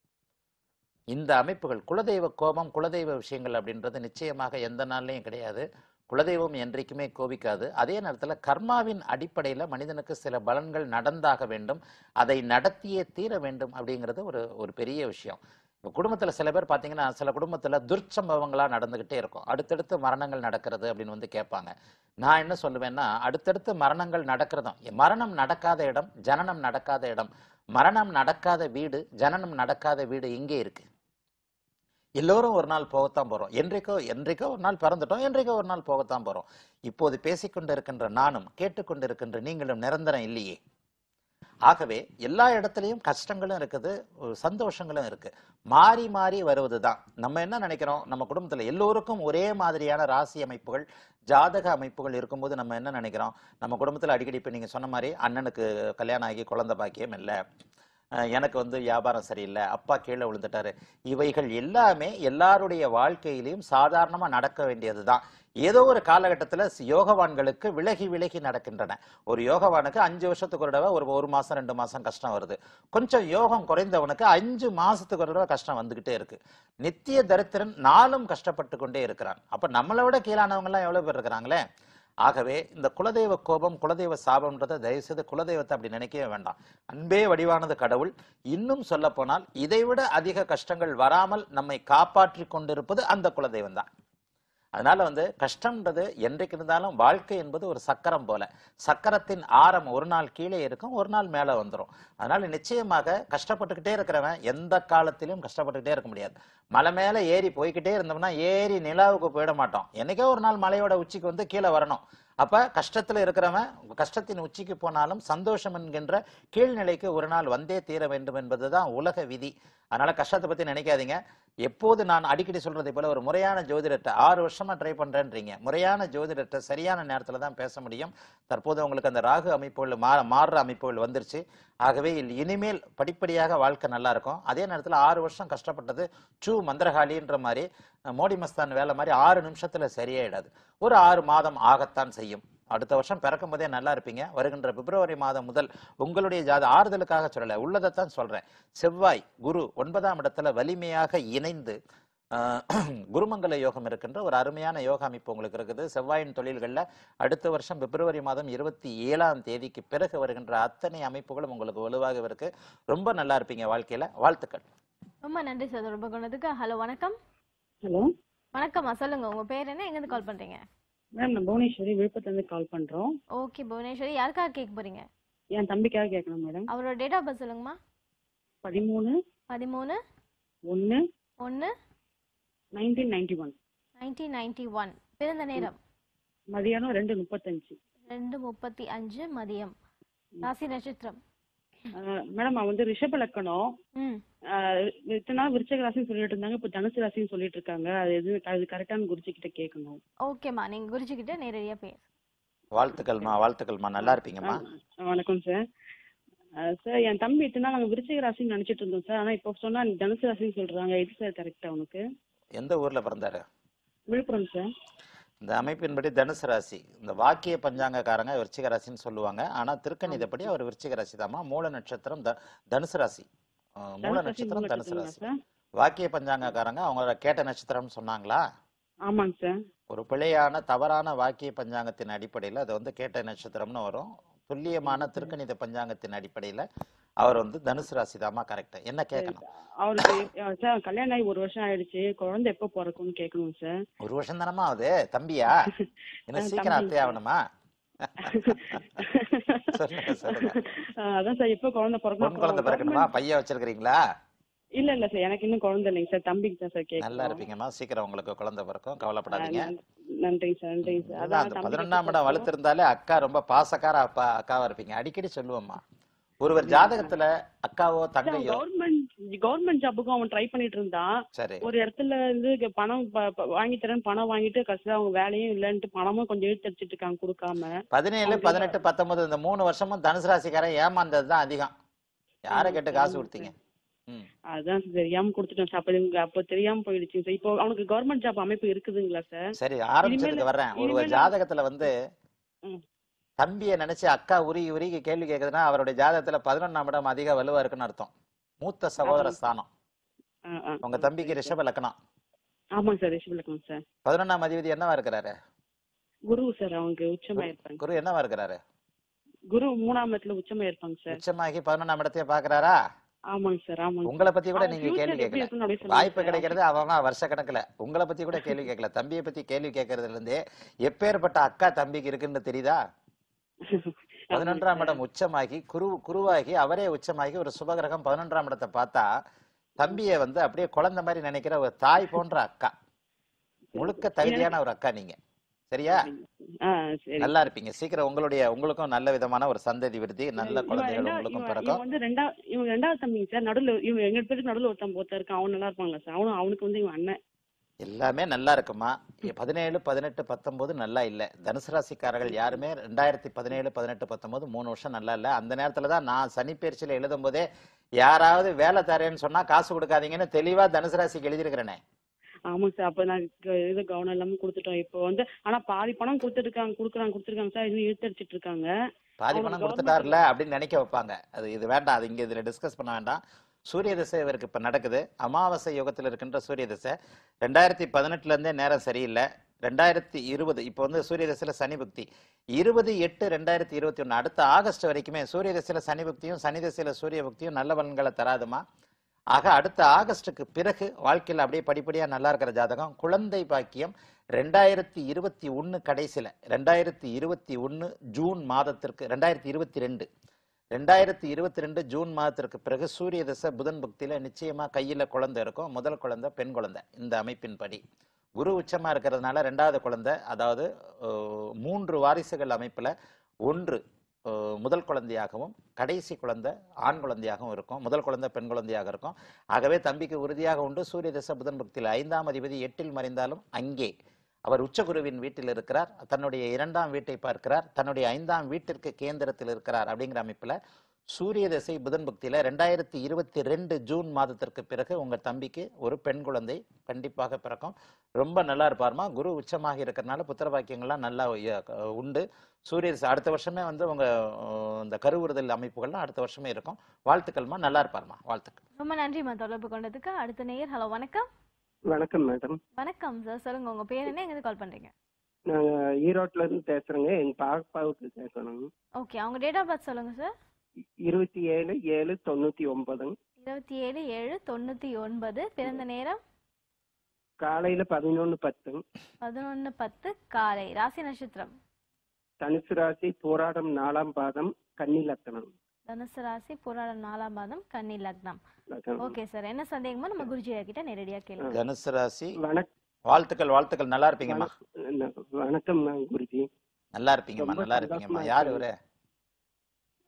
இந்த அமைப்புகள் குலதெய்வ கோபம் குலதெய்வ விஷயங்கள் அப்படின்றது நிச்சயமாக எந்த நாள்லையும் கிடையாது. குலதெய்வம் என்றைக்குமே கோபிக்காது. அதே நேரத்தில் கர்மாவின் அடிப்படையில் மனிதனுக்கு சில பலன்கள் நடந்தாக வேண்டும், அதை நடத்தியே தீர வேண்டும் அப்படிங்கிறது ஒரு ஒரு பெரிய விஷயம். இப்போ குடும்பத்தில் சில பேர் பார்த்தீங்கன்னா சில குடும்பத்தில் துர்ச்சம்பவங்களாக நடந்துக்கிட்டே இருக்கும். அடுத்தடுத்து மரணங்கள் நடக்கிறது அப்படின்னு வந்து கேட்பாங்க. நான் என்ன சொல்லுவேன்னா, அடுத்தடுத்து மரணங்கள் நடக்கிறதும் மரணம் நடக்காத இடம் ஜனனம் நடக்காத இடம், மரணம் நடக்காத வீடு ஜனனம் நடக்காத வீடு எங்கே இருக்கு? எல்லோரும் ஒரு நாள் போகத்தான் போறோம். என்றைக்கோ என்றைக்கோ ஒரு நாள் பிறந்துட்டோம், என்றைக்கோ ஒரு நாள் போகத்தான் போறோம். இப்போது பேசிக்கொண்டிருக்கின்ற நானும் கேட்டுக்கொண்டிருக்கின்ற நீங்களும் நிரந்தரம் இல்லையே. ஆகவே எல்லா இடத்துலையும் கஷ்டங்களும் இருக்குது, ஒரு சந்தோஷங்களும் இருக்கு. மாறி மாறி வருவதுதான். நம்ம என்ன நினைக்கிறோம், நம்ம குடும்பத்துல எல்லோருக்கும் ஒரே மாதிரியான ராசி அமைப்புகள் ஜாதக அமைப்புகள் இருக்கும்போது நம்ம என்ன நினைக்கிறோம், நம்ம குடும்பத்துல அடிக்கடி இப்ப நீங்க சொன்ன மாதிரி அண்ணனுக்கு கல்யாணம் ஆகி குழந்தை பாக்கியம் இல்லை, எனக்கு வந்து வியாபாரம் சரியில்லை, அப்பா கீழே விழுந்துட்டாரு, இவைகள் எல்லாமே எல்லாருடைய வாழ்க்கையிலையும் சாதாரணமா நடக்க வேண்டியதுதான். ஏதோ ஒரு காலகட்டத்தில் யோகவான்களுக்கு விலகி விலகி நடக்கின்றன. ஒரு யோகவானுக்கு அஞ்சு வருஷத்துக்கு ஒரு தடவை ஒரு ஒரு மாசம் ரெண்டு மாசம் கஷ்டம் வருது. கொஞ்சம் யோகம் குறைந்தவனுக்கு அஞ்சு மாசத்துக்கு ஒரு தடவை கஷ்டம் வந்துகிட்டே இருக்கு. நித்திய தரித்திரன் நாளும் கஷ்டப்பட்டு கொண்டே இருக்கிறான். அப்ப நம்மளை விட கீழானவங்க எல்லாம் எவ்வளவு பேர் இருக்கிறாங்களே. ஆகவே இந்த குலதெய்வ கோபம் குலதெய்வ சாபம்ன்றதை தயவு செய்து குலதெய்வத்தை அப்படி நினைக்கவே வேண்டாம். அன்பே வடிவானது கடவுள். இன்னும் சொல்ல போனால் இதைவிட அதிக கஷ்டங்கள் வராமல் நம்மை காப்பாற்றி கொண்டிருப்பது அந்த குலதெய்வம் தான். அதனால வந்து கஷ்டம்ன்றது என்றைக்கு இருந்தாலும் வாழ்க்கை என்பது ஒரு சக்கரம் போல. சக்கரத்தின் ஆரம் ஒரு நாள் கீழே இருக்கும், ஒரு நாள் மேல வந்துடும். அதனால நிச்சயமாக கஷ்டப்பட்டுக்கிட்டே இருக்கிறவன் எந்த காலத்திலும் கஷ்டப்பட்டுக்கிட்டே இருக்க முடியாது. மலை மேல ஏறி போய்கிட்டே இருந்தோம்னா ஏறி நிலாவுக்கு போயிட மாட்டோம். என்னைக்கோ ஒரு நாள் மலையோட உச்சிக்கு வந்து கீழே வரணும். அப்ப கஷ்டத்துல இருக்கிறவன் கஷ்டத்தின் உச்சிக்கு போனாலும் சந்தோஷம் என்கின்ற கீழ்நிலைக்கு ஒரு நாள் வந்தே தீர வேண்டும் என்பதுதான் உலக விதி. அதனால கஷ்டத்தை பத்தி நினைக்காதீங்க. எப்போது நான் அடிக்கடி சொல்றதை போல ஒரு முறையான ஜோதிடத்தை ஆறு வருஷமா ட்ரை பண்றேன்றீங்க, முறையான ஜோதிடத்தை சரியான நேரத்துல தான் பேச முடியும். தற்போது உங்களுக்கு அந்த ராகு அமைப்புகள் மா மாறுற அமைப்புகள் வந்துருச்சு. ஆகவே இனிமேல் படிப்படியாக வாழ்க்கை நல்லா இருக்கும். அதே நேரத்தில் ஆறு வருஷம் கஷ்டப்பட்டது டூ மந்திரகாலின்ற மாதிரி மோடி மஸ்தான் வேலை மாதிரி ஆறு நிமிஷத்துல சரியாயிடாது. ஒரு ஆறு மாதம் ஆகத்தான் செய்யும். அடுத்த வருஷம் பிறக்கும் போதே நல்லா இருப்பீங்க. வருகின்ற பிப்ரவரி மாதம் முதல் உங்களுடைய ஜாத ஆறுதலுக்காக சொல்லல, உள்ளதைத்தான் சொல்றேன். செவ்வாய் குரு ஒன்பதாம் இடத்துல வலிமையாக இணைந்து குருமங்கல யோகம் இருக்கின்ற ஒரு அருமையான யோக அமைப்பு உங்களுக்கு இருக்குது. செவ்வாயின் தொழில்கள்ல அடுத்த வருஷம் பிப்ரவரி மாதம் இருபத்தி ஏழாம் தேதிக்கு பிறகு வருகின்ற அத்தனை அமைப்புகளும் உங்களுக்கு வலுவாக இருக்கு. ரொம்ப நல்லா இருப்பீங்க வாழ்க்கையில. வாழ்த்துக்கள். ரொம்ப நன்றி சார் தொடர்பு கொண்டதுக்கு. ஹலோ வணக்கம். ஹலோ வணக்கம்மா, சொல்லுங்க உங்க பேர் என்ன, எங்க இருந்து கால் பண்றீங்க? மேம், நான் புவனேஸ்வரி விழுப்புரத்துலேருந்து கால் பண்றோம். ஓகே புவனேஸ்வரி, யாருக்காக கேட்க போறீங்க? என் தம்பிக்காக கேட்கணும் மேடம். அவரோட டேட் ஆஃப் பர்த் சொல்லுங்கம்மா. பதிமூணு பதிமூணு ஒன்று ஒன்று nineteen ninety one nineteen ninety one. பிறந்த நேரம் மதியானம் ரெண்டு முப்பத்தஞ்சு. ரெண்டு முப்பத்தி அஞ்சு மதியம். ராசி நட்சத்திரம் மேடம் அவன் வந்து ரிஷப லக்கணம். ம் ஆஹ் இத்தனை நாள் விருச்சக ராசின்னு சொல்லிட்டு இருந்தாங்க, இப்ப தனுசு ராசின்னு சொல்லிட்டு இருக்காங்க. அது எது அது கரெக்டான குருஜி கிட்ட கேட்கணும். ஓகேம்மா, நீங்க குருஜி கிட்ட நேரடியா பேச. வாழ்த்துக்கள்மா, வாழ்த்துக்கள்மா, நல்லா இருப்பீங்கம்மா. ஆஹ் வணக்கம் சார். சார் என் தம்பி இத்தனை நாள் நாங்க விருச்சக ராசின்னு நினைச்சிட்டு இருந்தோம் சார். ஆனா இப்போ சொன்னா தனுசு ராசின்னு சொல்றாங்க. எது சார் கரெக்டா அவனுக்கு? எந்த ஊர்ல பிறந்தாரு? விழுப்புரம் சார். இந்த அமைப்பின்படி தனுசு ராசி. இந்த வாக்கிய பஞ்சாங்கக்காரங்க விருச்சிக ராசின்னு சொல்லுவாங்க. ஆனா திருக்கணிதப்படி அவர் விருச்சிக ராசி தாம்மா. மூல நட்சத்திரம் த தனுசு ராசி. அஹ் மூல தனுசு ராசி நட்சத்திரம் மூல தனுசு நட்சத்திரங்களா ராசி. சார்? வாக்கிய பஞ்சாங்கக்காரங்க அவங்கள கேட்ட நட்சத்திரம்னு சொன்னாங்களா? ஆமாங்க சார். ஒரு பிழையான தவறான வாக்கிய பஞ்சாங்கத்தின் அடிப்படையில் அது வந்து கேட்ட நட்சத்திரம்னு வரும். துல்லியமான திருக்கணித பஞ்சாங்கத்தின் அடிப்படையில அவர் வந்து தனுசு ராசி தாமா. கரெக்ட். என்ன கேட்கணும் அவருக்கு? சார் கல்யாணம் ஆகி ஒரு வருஷம் ஆயிடுச்சு. குழந்தை எப்போ பிறக்கும்னு கேட்கணும் சார். ஒரு வருஷம் தானமா ஆகுது. தம்பியா? என்ன சீக்கிரம் அத்தை ஆகணுமா? சொல்லுங்க சொல்லுங்க. அதான் சார் எப்போ குழந்தை பிறக்கும்? பொன் குழந்தை பிறக்கணுமா? பையன் வச்சிருக்கீங்களா? இல்ல இல்ல சார், எனக்கு இன்னும் குழந்தை இல்லைங்க சார். தம்பிக்கு தான் சார் கேட்கணும். நல்லா இருப்பீங்கம்மா. சீக்கிரம் உங்களுக்கு குழந்தை பிறக்கும், கவலைப்படாதீங்க. நன்றிங்க சார், நன்றிங்க சார். அதான் அந்த பதினொன்னாம் இடம் வலுத்திருந்தாலே அக்கா ரொம்ப பாசக்கார அப்பா அக்காவா இருப்பீங்க. அடிக்கடி சொல்லுவோம்மா, ஒருவர் ஜாதகத்துல அக்காவோ தங்கையோ கவர்மெண்ட் கவர்மெண்ட் ஜாபுக்கும் அவன் ட்ரை பண்ணிட்டு இருந்தான். சரி, ஒரு இடத்துல இருந்து பணம் வாங்கி தரேன் பணம் வாங்கிட்டு கடைசியில அவங்க வேலையும் இல்லன்ட்டு பணமும் கொஞ்சம் இழுத்தடிச்சிட்டு இருக்காங்க கொடுக்காம. பதினேழு பதினெட்டு பத்தொன்பது இந்த மூணு வருஷமும் தனுசு ராசிக்காரன் ஏமாந்ததுதான் அதிகம். யாரை கேட்டு காசு கொடுத்தீங்க? அதான் தெரியாம கொடுத்துட்டோம் சார். அப்ப அப்ப தெரியாம போயிடுச்சு சார். இப்போ அவனுக்கு கவர்மெண்ட் ஜாப் அமைப்பு இருக்குதுங்களா சார்? சரி, ஆரம்பிச்சதுக்கு வர்றேன். ஒரு ஜாதகத்துல வந்து தம்பியை நினைச்சு அக்கா உருகி உருகி கேள்வி கேட்குதுன்னா அவருடைய ஜாதகத்துல பதினொன்னாம் இடம் அதிக வலுவா இருக்குன்னு அர்த்தம். மூத்த சகோதர ஸ்தானம். உங்க தம்பிக்கு ரிஷப லக்னம். ஆமாங்க சார், ரிஷப லக்னம் சார். பதினொன்னாம் அதிபதி என்னவா இருக்கிறாரு? குரு சார். அவங்க உச்சமா இருப்பாங்க. குரு என்னவா இருக்கிறாரு? குரு மூணாம் இடத்துல உச்சமா இருப்பாங்க சார். உச்சமாகி பதினொன்னாம் இடத்தையே பாக்குறாரா? ஆமாங்க சார், ஆமாங்க. உங்களை பத்தி கூட நீங்க கேள்வி கேட்கல. வாய்ப்பு கிடைக்கிறது அவன் வருஷ கணக்குல. உங்களை பத்தி கூட கேள்வி கேட்கல. தம்பியை பத்தி கேள்வி கேட்கறதுல இருந்தே எப்பேற்பட்ட அக்கா தம்பிக்கு இருக்குன்னு தெரியுதா? பதினொன்றாம் இடம் உச்சமாகி குரு குருவாகி அவரே உச்சமாகி ஒரு சுபகிரகம் பதினொன்றாம் இடத்தை பார்த்தா தம்பியை வந்து அப்படியே குழந்தை மாதிரி நினைக்கிற ஒரு தாய் போன்ற அக்கா. முழுக்க தகுதியான ஒரு அக்கா நீங்க. சரியா? நல்லா இருப்பீங்க. சீக்கிரம் உங்களுடைய உங்களுக்கும் நல்ல விதமான ஒரு சந்ததி விருத்தி, நல்ல குழந்தைகள் உங்களுக்கும் பிறக்கும். வந்து ரெண்டாவது இவங்க ரெண்டாவது தம்பிங்க சார். நடுவில் இவங்க எங்க பேருக்கு நடுவில் ஒருத்தன் ஒருத்தர் இருக்கான். அவன் நல்லா இருப்பாங்களா சார்? அவனும் அவனுக்கு வந்து இவன் அண்ணன். எல்லாமே நல்லா இருக்குமா. பதினேழு பதினெட்டு பத்தொன்பது நல்லா இல்ல. தனுசு ராசிக்காரர்கள் யாருமே ரெண்டாயிரத்தி பதினேழு பதினெட்டு பத்தொன்பது மூணு வருஷம் நல்லா இல்ல. அந்த நேரத்துலதான் நான் சனி பயிற்சியில எழுதும் போதே யாராவது வேலை தரேன்னு சொன்னா காசு கொடுக்காதீங்கன்னு தெளிவா தனுசு ராசிக்கு எழுதிருக்கிறேனே. ஆமாங்க சார். அப்ப நான் இது கவனம் எல்லாமே கொடுத்துட்டோம். இப்போ வந்து ஆனா பாதி பணம் கொடுத்துருக்காங்க கொடுக்குறாங்க கொடுத்துருக்காங்க சார். இன்னும் இழுத்தடிச்சிட்டு இருக்காங்க. பாதி பணம் கொடுத்துட்டாருல அப்படின்னு நினைக்க வைப்பாங்க. அது இது வேண்டாம், அது இங்க இதுல டிஸ்கஸ் பண்ண வேண்டாம். சூரிய திசை இவருக்கு இப்ப நடக்குது. அமாவாசை யோகத்தில் இருக்கின்ற சூரிய திசை ரெண்டாயிரத்தி பதினெட்டுல இருந்தே நேரம் சரியில்லை. ரெண்டாயிரத்தி இருபது இப்ப வந்து சூரிய திசையில சனி புக்தி இருபது எட்டு ரெண்டாயிரத்தி இருபத்தி ஒண்ணு அடுத்த ஆகஸ்ட் வரைக்குமே சூரிய திசையில சனி புக்தியும் சனி திசையில சூரிய புக்தியும் நல்ல பலன்களை தராதுமா. ஆக அடுத்த ஆகஸ்டுக்கு பிறகு வாழ்க்கையில் அப்படியே படிப்படியா நல்லா இருக்கிற ஜாதகம். குழந்தை பாக்கியம் ரெண்டாயிரத்தி இருபத்தி ஒண்ணு கடைசியில ரெண்டாயிரத்தி இருபத்தி ஒண்ணு ஜூன் மாதத்திற்கு ரெண்டாயிரத்தி இருபத்தி ரெண்டு ரெண்டாயிரத்தி இருபத்தி ரெண்டு ஜூன் மாதத்திற்கு பிறகு சூரிய திசை புதன் புக்தியில நிச்சயமா கையில குழந்தை இருக்கும். முதல் குழந்தை பெண் குழந்தை. இந்த அமைப்பின் படி குரு உச்சமா இருக்கிறதுனால ரெண்டாவது குழந்தை, அதாவது மூன்று வாரிசுகள் அமைப்புல ஒன்று முதல் குழந்தையாகவும் கடைசி குழந்தை ஆண் குழந்தையாகவும் இருக்கும். முதல் குழந்தை பெண் குழந்தையாக இருக்கும். ஆகவே தம்பிக்கு உறுதியாக உண்டு. சூரிய திசை புதன் புக்தியில் ஐந்தாம் அதிபதி எட்டில் மறைந்தாலும் அங்கே அவர் உச்சகுருவின் வீட்டில் இருக்கிறார். தன்னுடைய இரண்டாம் வீட்டை பார்க்கிறார். தன்னுடைய ஐந்தாம் வீட்டிற்கு கேந்திரத்தில் இருக்கிறார். அப்படிங்கிற அமைப்புல சூரிய திசை புதன் புக்தியில ரெண்டாயிரத்தி இருபத்தி ரெண்டு ஜூன் மாதத்திற்கு பிறகு உங்க தம்பிக்கு ஒரு பெண் குழந்தை கண்டிப்பாக பிறக்கும். ரொம்ப நல்லா இருப்பாருமா. குரு உச்சமாக இருக்கிறதுனால புத்திர பாக்கியங்கள்லாம் நல்லா உண்டு. சூரிய திசை அடுத்த வருஷமே வந்து உங்க இந்த கருவுறுதல் அமைப்புகள்லாம் அடுத்த வருஷமே இருக்கும். வாழ்த்துக்கள்மா. நல்லா இருப்பாருமா. வாழ்த்துக்கள். ரொம்ப நன்றிமா தொடர்பு கொண்டதுக்கு. அடுத்த நேயர். ஹலோ, வணக்கம். வணக்கம் மேடம். வணக்கம் சார், சொல்லுங்க உங்க பேர் என்ன, எங்க கால் பண்றீங்க? நாங்க ஈரோட்ல இருந்து பேசுறேங்க. எங்க பாப்பாவுக்கு கேட்கணும். ஓகே, அவங்க டேட் ஆஃப் பர்த் சொல்லுங்க சார். இருபத்தி ஏழு ஏழு தொண்ணூத்தி ஒன்பது. இருபத்தி ஏழு ஏழு தொண்ணூத்தி ஒன்பது. பிறந்த நேரம் காலையில பதினொன்னு பத்து. பதினொன்னு பத்து காலை. ராசி நட்சத்திரம் தனுசு ராசி, போராடம் நாலாம் பாதம், கன்னி லக்னம். தனுசு ராசி, போராடம் நாலாம் பாதம், கன்னி லக்னம். ஓகே சார், என்ன சந்தேகமோ நம்ம குருஜி கிட்ட நேரடியா கேளுங்க. தனுசு ராசி. வணக்கம். வாழ்த்துக்கள் வாழ்த்துக்கள். நல்லா இருப்பீங்கம்மா. வணக்கம் குருஜி. நல்லா இருப்பீங்கம்மா. நல்லா இருப்பீங்கம்மா. யாரு இவரு?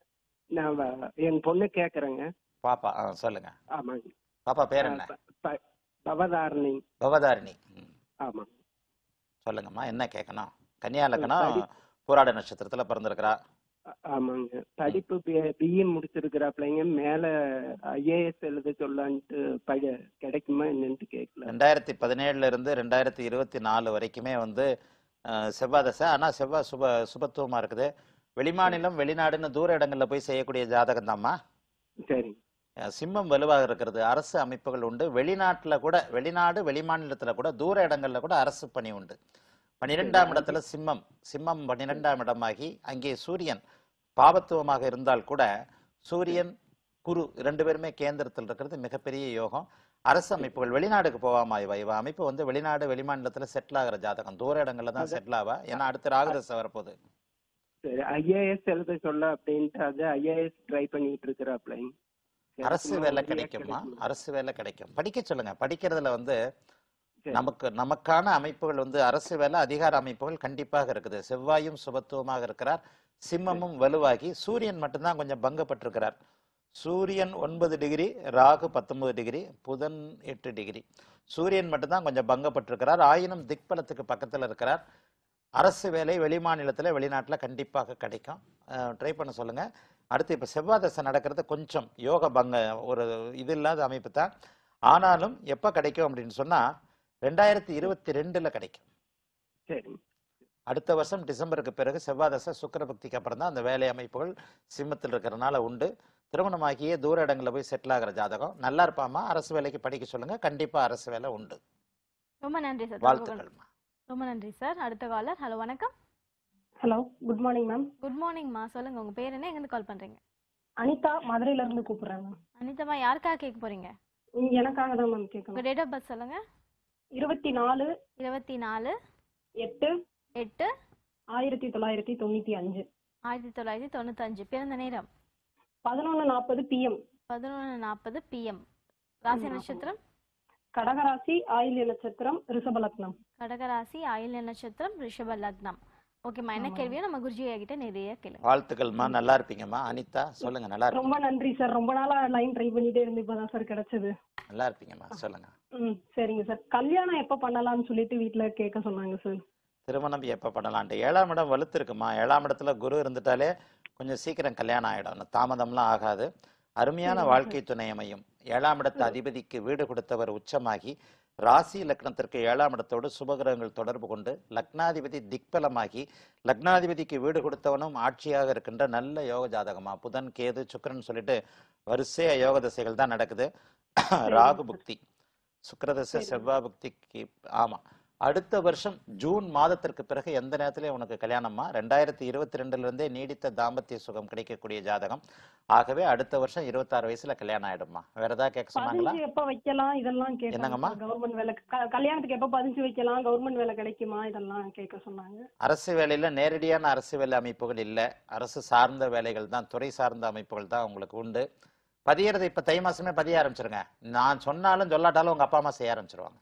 நான் வ- என் பொண்ணு கேக்குறேங்க. பாப்பா ஆ சொல்லுங்க. ஆமாங்க. பாப்பா பேர் ஆ, என்ன? ப- ப- பவதாரணி. பவதாரிணி. ம். ஆமாம். சொல்லுங்கம்மா, என்ன கேட்கணும்? கன்னியா அஹ், லக்னம், படி பூராட நட்சத்திரத்துல பிறந்திருக்கிறா. ஆ- ஆமாங்க. ம். படிப்பு பிஇ முடிச்சிருக்கிறாப்லைங்க. மேல ஐஏஎஸ் எழுத சொல்லான்ட்டு படி கிடைக்குமா என்னன்ட்டு கேட்கல. ரெண்டாயிரத்தி பதினேழுல இருந்து ரெண்டாயிரத்தி இருபத்தி நாலு வரைக்குமே வந்து அஹ், செவ்வாய் தசை. ஆனா செவ்வாய் சுப சுபத்துவமா இருக்குது. வெளிமாநிலம் வெளிநாடுன்னு தூர இடங்கள்ல போய் செய்யக்கூடிய ஜாதகம் தாம்மா. சரிங்க. அஹ், சிம்மம் வலுவாக இருக்கிறது. அரசு அமைப்புகள் உண்டு. வெளிநாட்டுல கூட, வெளிநாடு வெளிமாநிலத்துல கூட, தூர இடங்கள்ல கூட அரசு பணி உண்டு. சரி. பன்னிரெண்டாம் அது இடத்துல சிம்மம், சிம்மம் சரி. பன்னிரெண்டாம் இடமாகி அங்கே சூரியன் பாபத்துவமாக இருந்தால் கூட சரி. சூரியன் குரு ரெண்டு பேருமே கேந்திரத்தில் இருக்கிறது மிகப்பெரிய யோகம். அரசு சரி. அமைப்புகள் வெளிநாடுக்கு போவாமா இவ இவ அமைப்பு வந்து வெளிநாடு வெளிமாநிலத்துல செட்டில் ஆகிற ஜாதகம். தூர இடங்கள்ல தான் அத செட்டில் ஆவா. அ- ஏன்னா அடுத்து அ- ராகுதசை வரப்போகுது. சரி. ஐஏஎஸ் எழுத சொல்ல அப்படின்ட்டு அது ஐஏஎஸ் ட்ரை பண்ணிட்டு இருக்கிறாப்லைங்க. அரசு கிடைக்குமா? வேலை உறுதியா கிடைக்குமா? கிடைக்குமா? அரசு வேலை கிடைக்கும். படிக்க சொல்லுங்க. படிக்கிறதுல வந்து சரி. நமக்கு நமக்கான அமைப்புகள் வந்து அரசு வேலை அதிகார அமைப்புகள் கண்டிப்பாக இருக்குது. செவ்வாயும் சுபத்துவமாக இருக்கிறார். சரி. சிம்மமும் வலுவாகி சூரியன் மட்டும்தான் கொஞ்சம் பங்கப்பட்டிருக்கிறார். சூரியன் ஒன்பது டிகிரி, ராகு பத்தொன்பது டிகிரி, புதன் எட்டு டிகிரி. சூரியன் மட்டும்தான் கொஞ்சம் பங்கப்பட்டிருக்கிறார். ஆயினும் திக்பலத்துக்கு பக்கத்துல இருக்கிறார். அரசு வேலை வெளிமாநிலத்துல வெளிநாட்டுல கண்டிப்பாக கிடைக்கும். ட்ரை பண்ண சொல்லுங்க. அடுத்து இப்ப செவ்வாய் தசை நடக்கிறது கொஞ்சம் யோக பங்க ஒரு இது இல்லாத அமைப்பு தான். ஆனாலும் எப்ப கிடைக்கும் அப்படின்னு சொன்னா ரெண்டாயிரத்தி இருபத்தி ரெண்டுல கிடைக்கும். சரிங்க. அடுத்த வருஷம் டிசம்பருக்கு பிறகு செவ்வாய் தசை சுக்கிர பக்திக்கு அப்புறம் தான் அந்த வேலை அமைப்புகள் சிம்மத்தில் இருக்கிறதுனால உண்டு. திருமணமாகிய தூர இடங்களில் போய் செட்டில் ஆகிற ஜாதகம். நல்லா இருப்பாமா, அரசு வேலைக்கு படிக்க சொல்லுங்க. கண்டிப்பா அரசு வேலை உண்டு. ரொம்ப நன்றி சார், தொடர்பு கொண்டு வாழ்த்துக்கள்மா. ரொம்ப நன்றி சார். அடுத்த காலர். ஹலோ, வணக்கம். Hello, good morning ma'am. Good மார்னிங்மா, சொல்லுங்க உங்க பேர் என்ன, எங்கேருந்து கால் பண்றீங்க? அனிதா, மதுரையில இருந்து கூப்பிடுறேன் மேம். அனிதம்மா, யாருக்காக கேட்க போறீங்க? நீங்க எனக்காக தான் மேம் உங்க கேட்கணும். டேட் ஆஃப் பர்த் சொல்லுங்க. இருபத்தி நாலு இருபத்தி நாலு எட்டு எட்டு ஆயிரத்தி தொள்ளாயிரத்தி தொண்ணூத்தி அஞ்சு. ஆயிரத்தி தொள்ளாயிரத்தி தொண்ணூத்தஞ்சு. பிறந்த நேரம் பதினொன்னு நாற்பது பிஎம். பதினொன்று நாற்பது பிஎம். ராசி நட்சத்திரம் கடகராசி, ஆயில்ய நட்சத்திரம், ரிஷப லக்னம். கடகராசி, ஆயில்ய நட்சத்திரம், ரிஷப லக்னம். ஓகேம்மா, என்ன ஆமாம். கேள்வியோ நம்ம குருஜி கிட்ட நிறைய கேளுங்க. வாழ்த்துக்கள்மா, நல்லா இருப்பீங்கம்மா. அனிதா சொல்லுங்க. நல்லா ரொம்ப இருப்பீங்க. நன்றி சார். ரொம்ப நாளா லைன் ட்ரை பண்ணிட்டே இருந்து இப்பதான் சார் கிடைச்சது. நல்லா இருப்பீங்கம்மா, சொல்லுங்க. ம் சரிங்க சார். கல்யாணம் எப்ப பண்ணலாம்னு சொல்லிட்டு வீட்டுல கேட்க சொன்னாங்க சார். திருமணம் எப்ப பண்ணலான்ட்டு ஏழாம் இடம் வலுத்து இருக்குமா. ஏழாம் இடத்துல குரு இருந்துட்டாலே கொஞ்சம் சீக்கிரம் கல்யாணம் ஆயிடும். தாமதம்லாம் ஆகாது. அருமையான சரிங்க வாழ்க்கை சார். துணை அமையும். ஏழாம் இடத்து அதிபதிக்கு வீடு கொடுத்தவர் உச்சமாகி ராசி லக்னத்திற்கு ஏழாம் இடத்தோடு சுபகிரகங்கள் தொடர்பு கொண்டு லக்னாதிபதி திக்பலமாகி லக்னாதிபதிக்கு வீடு கொடுத்தவனும் ஆட்சியாக இருக்கின்ற நல்ல யோக ஜாதகமா. புதன் கேது சுக்கிரன் சொல்லிட்டு வரிசையா யோக தசைகள் தான் நடக்குது. சரிங்க ராகு சார். புக்தி, சுக்கிரதசை, சரிங்க செவ்வாய் புக்திக்கு ஆமா. அடுத்த வருஷம் ஜூன் மாதத்திற்கு பிறகு எந்த நேரத்திலையும் உனக்கு கல்யாணமா. ரெண்டாயிரத்தி இருபத்தி ரெண்டுல இருந்தே நீடித்த தாம்பத்திய சுகம் கிடைக்கக்கூடிய ஜாதகம். ஆகவே அடுத்த வருஷம் இருபத்தாறு வயசுல கல்யாணம் ஆயிடுமா. வேற ஏதாவது கேட்க சொன்னாங்களா? பதிஞ்சு எப்ப வைக்கலாம் இதெல்லாம் கேட்டாங்க என்னங்கம்மா? சார். கவர்மெண்ட் வேலை க- கல்யாணத்துக்கு எப்ப பதிஞ்சு வைக்கலாம், கவர்மெண்ட் வேலை கிடைக்குமா, இதெல்லாம் கேட்க சொன்னாங்க. அரசு வேலையில நேரடியான அரசு வேலை அமைப்புகள் இல்ல. அரசு சார்ந்த வேலைகள் தான், துறை சார்ந்த அமைப்புகள் தான் உங்களுக்கு உண்டு. பதியறது இப்ப தை மாசமே பதிய ஆரம்பிச்சிருங்க. நான் சொன்னாலும் சொல்லாட்டாலும் உங்க அப்பா அம்மா செய்ய ஆரம்பிச்சிருவாங்க.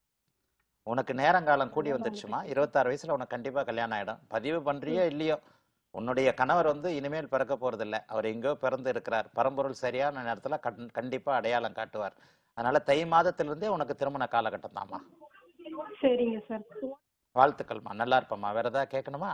உனக்கு நேரங்காலம் கூடி அதுதான் வந்துடுச்சுமா. கேட்டேன். இருபத்தாறு வயசுல உனக்கு கண்டிப்பா கல்யாணம் ஆயிடும். பதிவு பண்றியோ இல்லையோ, உன்னுடைய கணவர் வந்து இனிமேல் பிறக்க போறது இல்ல. அவர் எங்கேயோ பிறந்து இருக்கிறார். பரம்பொருள் சரியான நேரத்துல கண்- கண்டிப்பா அடையாளம் காட்டுவார். அதனால தை மாதத்திலிருந்தே உனக்கு திருமண காலகட்டம் தாமா. சரிங்க சார். வாழ்த்துக்கள்மா, நல்லா இருப்பம்மா. வேற ஏதாவது கேட்கணுமா?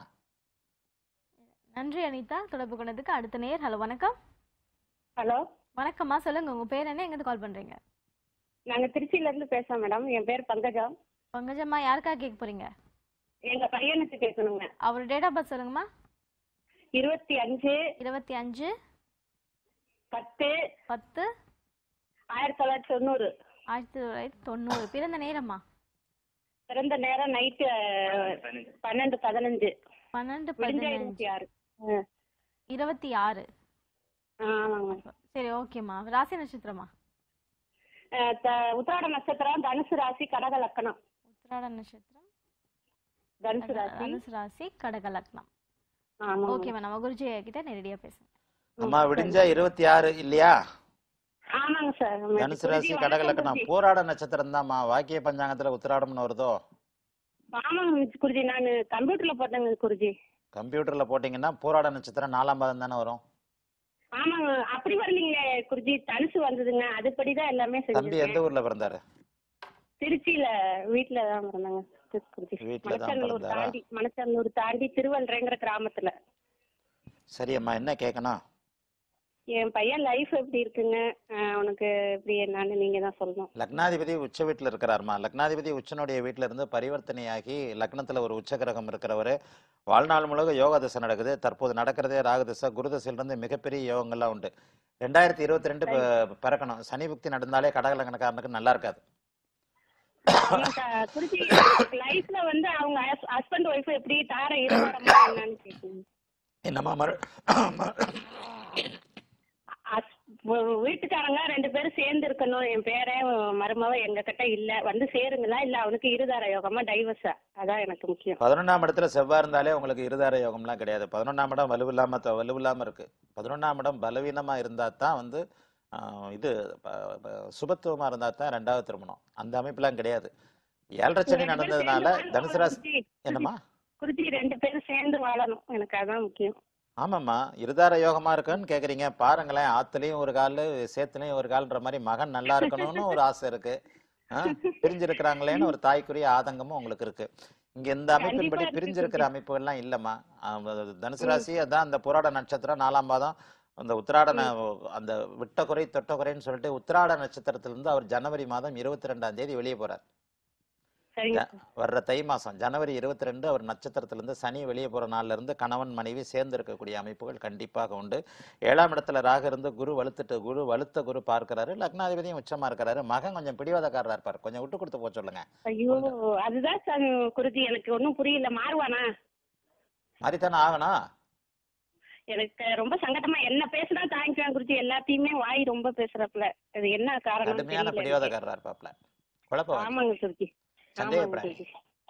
நன்றி அனிதா, தொடர்பு கொண்டதுக்கு. அடுத்த நேர். ஹலோ, வணக்கம். ஹலோ, வணக்கம்மா, சொல்லுங்க உங்க பேர் என்ன, எங்கேருந்து கால் பண்றீங்க? நாங்க திருச்சியில இருந்து பேசுறோம் மேடம். என் பேர் பங்கஜா. பங்கஜம்மா, யாருக்காக கேட்க போறீங்க? எங்க பையனுக்கு கேட்கணுங்க. அவர் டேட் ஆஃப் பர்த் சொல்லுங்கம்மா. இருபத்தி அஞ்சு இருபத்தி அஞ்சு பத்து பத்து ஆயிரத்தி தொள்ளாயிரத்தி தொண்ணூறு. ஆயிரத்தி தொள்ளாயிரத்தி தொண்ணூறு. பிறந்த நேரம்மா? பிறந்த நேரம் நைட்டு பன்னெண்டு பதினஞ்சு. பன்னெண்டு விடிஞ்ச பதினஞ்சு இருபத்தி ஆறு. இருபத்தி ஆறு. ஆமாங்க. சரி, ஓகேம்மா. ராசி நட்சத்திரமா? அஹ் த- உத்திராட நட்சத்திரம், தனுசு ராசி, கடக லக்கணம். உத்திராட நட்சத்திரம், தனுசு ராசி. தனுசு ராசி, கடக லக்னம். ஆமாங்க. ஓகேம்மா, நம்ம குருஜி கிட்ட நேரடியா பேசுங்க. அம்மா விடிஞ்சா இருபத்தி ஆறு இல்லையா? ஆமாங்க சார். தனுசு ராசி, கடக லக்னம், பூராட நட்சத்திரம் தான்மா. வாக்கிய பஞ்சாங்கத்துல உத்திராடம்னு வருதோ? ஆமாங்க மிஸ் குருஜி. நான் கம்ப்யூட்டர்ல போட்டேங்க குருஜி. கம்ப்யூட்டர்ல போட்டீங்கன்னா பூராட நட்சத்திரம் நாலாம் பாதம் தானே வரும். ஆமாங்க, அப்படி வரலீங்க குருஜி, தனுசு வந்ததுங்க. அதுபடிதான் எல்லாமே தம்பி எந்த செஞ்சேன். ஊர்ல பிறந்தாரு? திருச்சியில வீட்டுல தான் இருந்தாங்க குருஜி. வீட்டுல தான் மணச்சநல்லூர் பிறந்தாரா? தாண்டி மணச்சநல்லூர் தாண்டி திருவல்றங்கிற கிராமத்துல. சரி அம்மா, என்ன கேட்கணும்? என் பையன் லைஃப் எப்படி இருக்குங்க, அஹ் உனக்கு எப்படி என்னன்னு நீங்க தான் சொல்லணும். லக்னாதிபதி உச்ச வீட்டுல இருக்கிறாருமா. லக்னாதிபதி உச்சனுடைய வீட்டுல இருந்து பரிவர்த்தனையாகி லக்னத்துல ஒரு உச்ச கிரகம் இருக்கிறவரு வாழ்நாள் முழுக்க யோக தசை நடக்குது. தற்போது நடக்கிறதே ராகு தசை. குரு தசையிலிருந்து மிகப்பெரிய யோகங்கள்லாம் உண்டு. ரெண்டாயிரத்தி இருபத்தி ரெண்டு பிறக்கணும். சனி புக்தி நடந்தாலே கடகலக்கணக்காரனுக்கு நல்லா இருக்காது. ஆமாக்கா குருஜி, லைஃப்ல வந்து அவங்க ஹஸ்பண்ட் ஒய்ஃப் எப்படி தார இருவாரமா என்னன்னு கேட்குங்க. என்னம்மா மறு அஸ்- வீ- வீட்டுக்காரங்க ரெண்டு பேரும் சேர்ந்து இருக்கணும். என் பேரே மருமவ எங்க கிட்ட இல்ல, வந்து சேருங்களா இல்ல அவனுக்கு இருதார யோகமா டைவர்ஸா, அதான் எனக்கு முக்கியம். பதினொன்னாம் இடத்துல செவ்வாய் இருந்தாலே உங்களுக்கு இருதார யோகம்லாம் கிடையாது. பதினொன்னாம் இடம் வலுவில்லாம த- வலுவில்லாம இருக்கு. பதினொன்னாம் இடம் பலவீனமா இருந்தா தான் வந்து ஆஹ், இது ப- ப- சுபத்துவமா இருந்தா தான் ரெண்டாவது திருமணம். அந்த அமைப்புலாம் கிடையாது. ஏழரை சனி ரெண்டு பேரும் நடந்ததுனால சேர்ந்து தனுசு வாழணும் ராசி. குருஜி. என்னம்மா? குருஜி ரெண்டு பேரும் சேர்ந்து வாழணும், எனக்கு அதான் முக்கியம். ஆமாம்மா, இருதார யோகமா இருக்குன்னு கேக்குறீங்க. பாருங்களேன், ஆத்துலயும் ஒரு கால் சேத்துலயும் ஒரு கால்ன்ற மாதிரி மகன் நல்லா இருக்கணும்னு ஒரு ஆசை இருக்கு. ஆஹ் பிரிஞ்சிருக்கிறாங்களேன்னு ஒரு தாய்க்குரிய ஆதங்கமும் உங்களுக்கு இருக்கு. இங்க இந்த அமைப்பின்படி கண்டிப்பா இருக்கு பிரிஞ்சிருக்கிற குருஜி. அமைப்புகள்லாம் இல்லம்மா. ஆஹ் தனுசு ம். ராசி அதான் அந்த புராட நட்சத்திரம் நாலாம் பாதம். அந்த உத்திராட ந- அந்த விட்ட குறை தொட்ட குறைன்னு சொல்லிட்டு உத்திராட நட்சத்திரத்திலிருந்து அவர் ஜனவரி மாதம் இருபத்தி ரெண்டாம் தேதி வெளியே போறார். சரிங்க. ஜ- வர்ற தை மாசம் ஜனவரி இருபத்தி ரெண்டு அவர் நட்சத்திரத்திலிருந்து சனி வெளியே போற நாள்ல இருந்து கணவன் மனைவி சேர்ந்து இருக்கக்கூடிய அமைப்புகள் கண்டிப்பாக உண்டு. ஏழாம் இடத்துல ராகு இருந்து குரு வலுத்துட்டு குரு வலுத்த குரு பார்க்கிறாரு. லக்னாதிபதியும் உச்சமா இருக்கிறாரு. மகன் கொஞ்சம் பிடிவாதக்காரரா இருப்பாரு. கொஞ்சம் விட்டு கொடுத்து போக சொல்லுங்க. ஐயோ, அதுதான் சார் குருஜி, எனக்கு ஒன்றும் புரியல. மாறுவானா? மாதிரித்தானே ஆகணும். எனக்கு ரொம்ப சங்கடமா, என்ன பேசுனா தாங்கிக்குவேன் குருஜி, எல்லாத்தையுமே வாய் ரொம்ப பேசுறப்பல. அது என்ன காரணம் கடுமையான தெரியல எனக்கு. பிடிவாதக்காரரா இருப்பாப்ல. குழப்பம். ஆமாங்க குருஜி, சந்தேக ஆமாங்க பிராணி. குருஜி.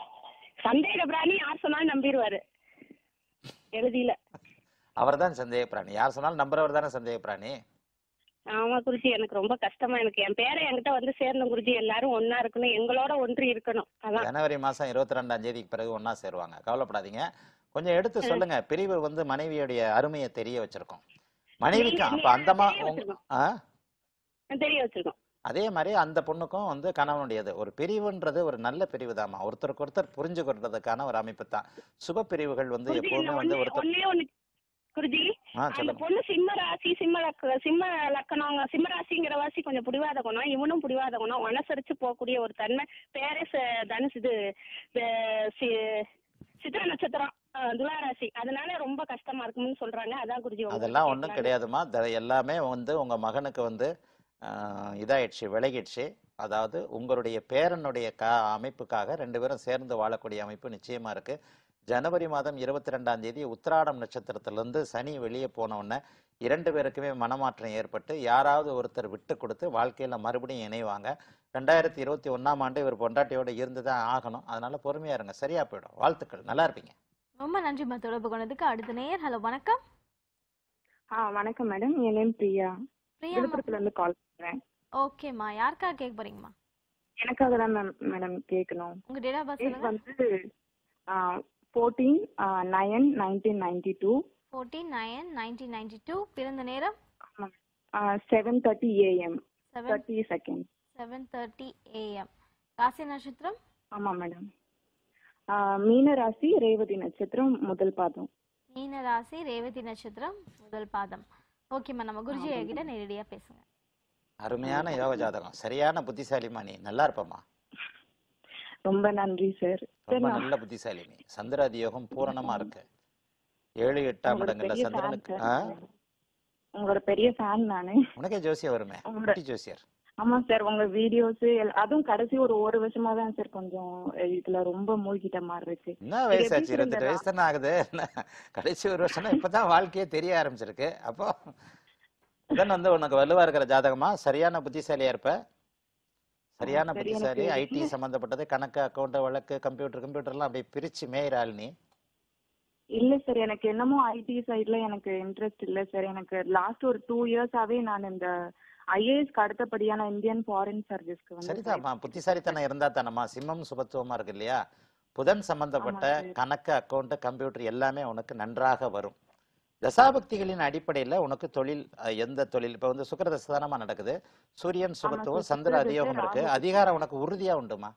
சந்தேக பிராணி, யார் சொன்னாலும் நம்பிடுவாரு. எழுதியில. அவர் தான் சந்தேக பிராணி. யார் சொன்னாலும் நம்புறவர் தானே சந்தேக பிராணி. ஆமா குருஜி, எனக்கு ரொம்ப கஷ்டமா. எனக்கு என் பேரை என்கிட்ட வந்து சேரணும் குருஜி, எல்லாரும் ஒன்னா இருக்கணும், எங்களோட ஒன்றி இருக்கணும். அதான். ஜனவரி மாசம் இருபத்தி ரெண்டாம் தேதிக்கு பிறகு ஒன்னா சேருவாங்க. கவலைப்படாதீங்க. கொஞ்சம் எடுத்து சொல்லுங்க. பிரிவு வந்து மனைவியுடைய அருமையை தெரிய வச்சிருக்கோம். மனைவிக்கும் நீங்க- அப்ப அந்தமா தெரிய உங்க- வச்சிருக்கோம். ஆ? தெரிய வச்சிருக்கோம். அதே மாதிரி அந்த பொண்ணுக்கும் வந்து கணவனுடையது. ஒரு பிரிவுன்றது ஒரு நல்ல பிரிவு தாமா. ஒருத்தருக்கு ஒருத்தர் புரிஞ்சு கொள்றதுக்கான ஒரு அமைப்பு தான். சுப பிரிவுகள் வந்து குருஜி, எப்பவுமே இன்னும் வந்து ஒண்ணே ஒருத்தர் ஒண்ணே ஒண்ணு குருஜி, ஆ அந்த சொல்லுங்க. பொண்ணு சிம்ம ராசி, சிம்ம லக்க சிம்ம லக்கணம், சிம்ம ராசிங்கிற வாசி கொஞ்சம் புடிவாத குணம், இவனும் புடிவாத குணம், அனுசரிச்சு போகக்கூடிய ஒரு தன்மை. பேரே ச- தனுசு இது பே- சி- சித்திர நட்சத்திரம், அஹ், துலா ராசி. அதனால ரொம்ப கஷ்டமா இருக்கும்னு சொல்றாங்க. அதான் குருஜி உங்களுக்கு அதெல்லாம் ஒண்ணும் கேட்கலான்னு. கிடையாதுமா. த- எல்லாமே வந்து உங்க மகனுக்கு வந்து ஆஹ், இதாயிடுச்சு, விலகிடுச்சு. அதாவது உங்களுடைய பேரனுடைய கா அமைப்புக்காக ரெண்டு பேரும் சேர்ந்து வாழக்கூடிய அமைப்பு நிச்சயமா இருக்கு. ஜனவரி மாதம் இருபத்தி ரெண்டாம் தேதி உத்திராடம் நட்சத்திரத்திலிருந்து சனி வெளியே போன உடனே இரண்டு பேருக்குமே மனமாற்றம் ஏற்பட்டு யாராவது ஒருத்தர் விட்டு கொடுத்து வாழ்க்கையில மறுபடியும் இணைவாங்க. ரெண்டாயிரத்தி இருபத்தி ஒன்னாம் ஆண்டு இவர் பொண்டாட்டியோட இருந்துதான் ஆகணும். அதனால பொறுமையா இருங்க, சரியா போயிடும். வாழ்த்துக்கள், நல்லா இருப்பீங்க. ரொம்ப நன்றிம்மா தொடர்பு கொண்டதுக்கு. அடுத்த நேயர். ஹலோ, வணக்கம். ஆ வணக்கம் மேடம், என் நேம் பிரியா, பிரியா விழுப்புரத்துல இருந்து கால் பண்றேன். ஓகேம்மா, யாருக்காக கேட்க போறீங்கம்மா? எனக்காக தான் மேம் மேடம் கேட்கணும். உங்க டேட் ஆஃப் பர்த் டேட் சொல்லுங்க. வந்து fourteen nine nineteen ninety two fourteen nine nineteen ninety two. பிறந்த நேரம் seven thirty AM seven thirty second. Seven thirty AM. ராசி நட்சத்திரம்? ஆமா மேடம். மீன ராசி, ரேவதி நட்சத்திரம், முதல் பாதம். மீன ராசி, ரேவதி நட்சத்திரம், முதல் பாதம். ஓகேம்மா, நம்ம குருஜி கிட்ட நேரடியா பேசுங்க. அருமையான யோக ஜாதகம், சரியான புத்திசாலிமா. நீ நல்லா இருப்பமா. ரொம்ப நன்றி சார். ரொம்ப நல்ல புத்திசாலி நீ. சந்திராதி யோகம் பூரணமா இருக்கு. ஏழு எட்டாம் இடங்கள்ல சந்திரனுக்கு. ஆ? உங்களோட பெரிய ஃபேன் நானு. உனக்கே ஜோசியம் வருமே, குட்டி ஜோசியர். ஆமா சார், உங்க வீடியோஸ் அதுவும் கடைசி ஒரு ஒரு வருஷமா தான் சார் கொஞ்சம் இதுல ரொம்ப மூழ்கிட்ட மாதிரி இருக்கு. என்ன வயசாச்சு? இருபத்தெட்டு வயசு தானே ஆகுது. கடைசி ஒரு வருஷம்னா இப்பதான் வாழ்க்கையே தெரிய ஆரம்பிச்சிருக்கு. அப்போ அதான் வந்து உனக்கு வலுவா இருக்கிற ஜாதகமா. சரியான புத்திசாலியா இருப்ப. சரியான புத்திசாலி. ஐடி சம்பந்தப்பட்டது, கணக்கு, அக்கௌண்ட், வழக்கு, கம்ப்யூட்டர் கம்ப்யூட்டர்லாம் அப்படியே பிரிச்சு மேயிறாள் நீ. இல்ல சார், எனக்கு என்னமோ ஐடி சைட்ல எனக்கு இன்ட்ரெஸ்ட் இல்ல சார். எனக்கு லாஸ்ட் ஒரு டூ இயர்ஸாவே நான் இந்த ஐஏஎஸ்க்கு அடுத்தபடியான இந்தியன் ஃபாரின் சர்வீஸ்க்கு வந்து. சரிதாம்மா, புத்திசாலித்தனம் இருந்தா தானம்மா. சிம்மம் சுபத்துவமா இருக்கு இல்லையா? புதன் சம்பந்தப்பட்ட கணக்கு, அக்கௌண்ட், கம்ப்யூட்டர் எல்லாமே உனக்கு நன்றாக வரும். தசாபக்திகளின் அடிப்படையில உனக்கு தொழில் அஹ், எந்த தொழில் இப்ப வந்து சுக்கிர தசை தானமா நடக்குது. சூரியன் ஆமா சுபத்துவம் சார், சந்திர சுக்கிர தசை அதியோகம் இருக்கு. ராகு அதிகாரம் உனக்கு உறுதியா உண்டுமா?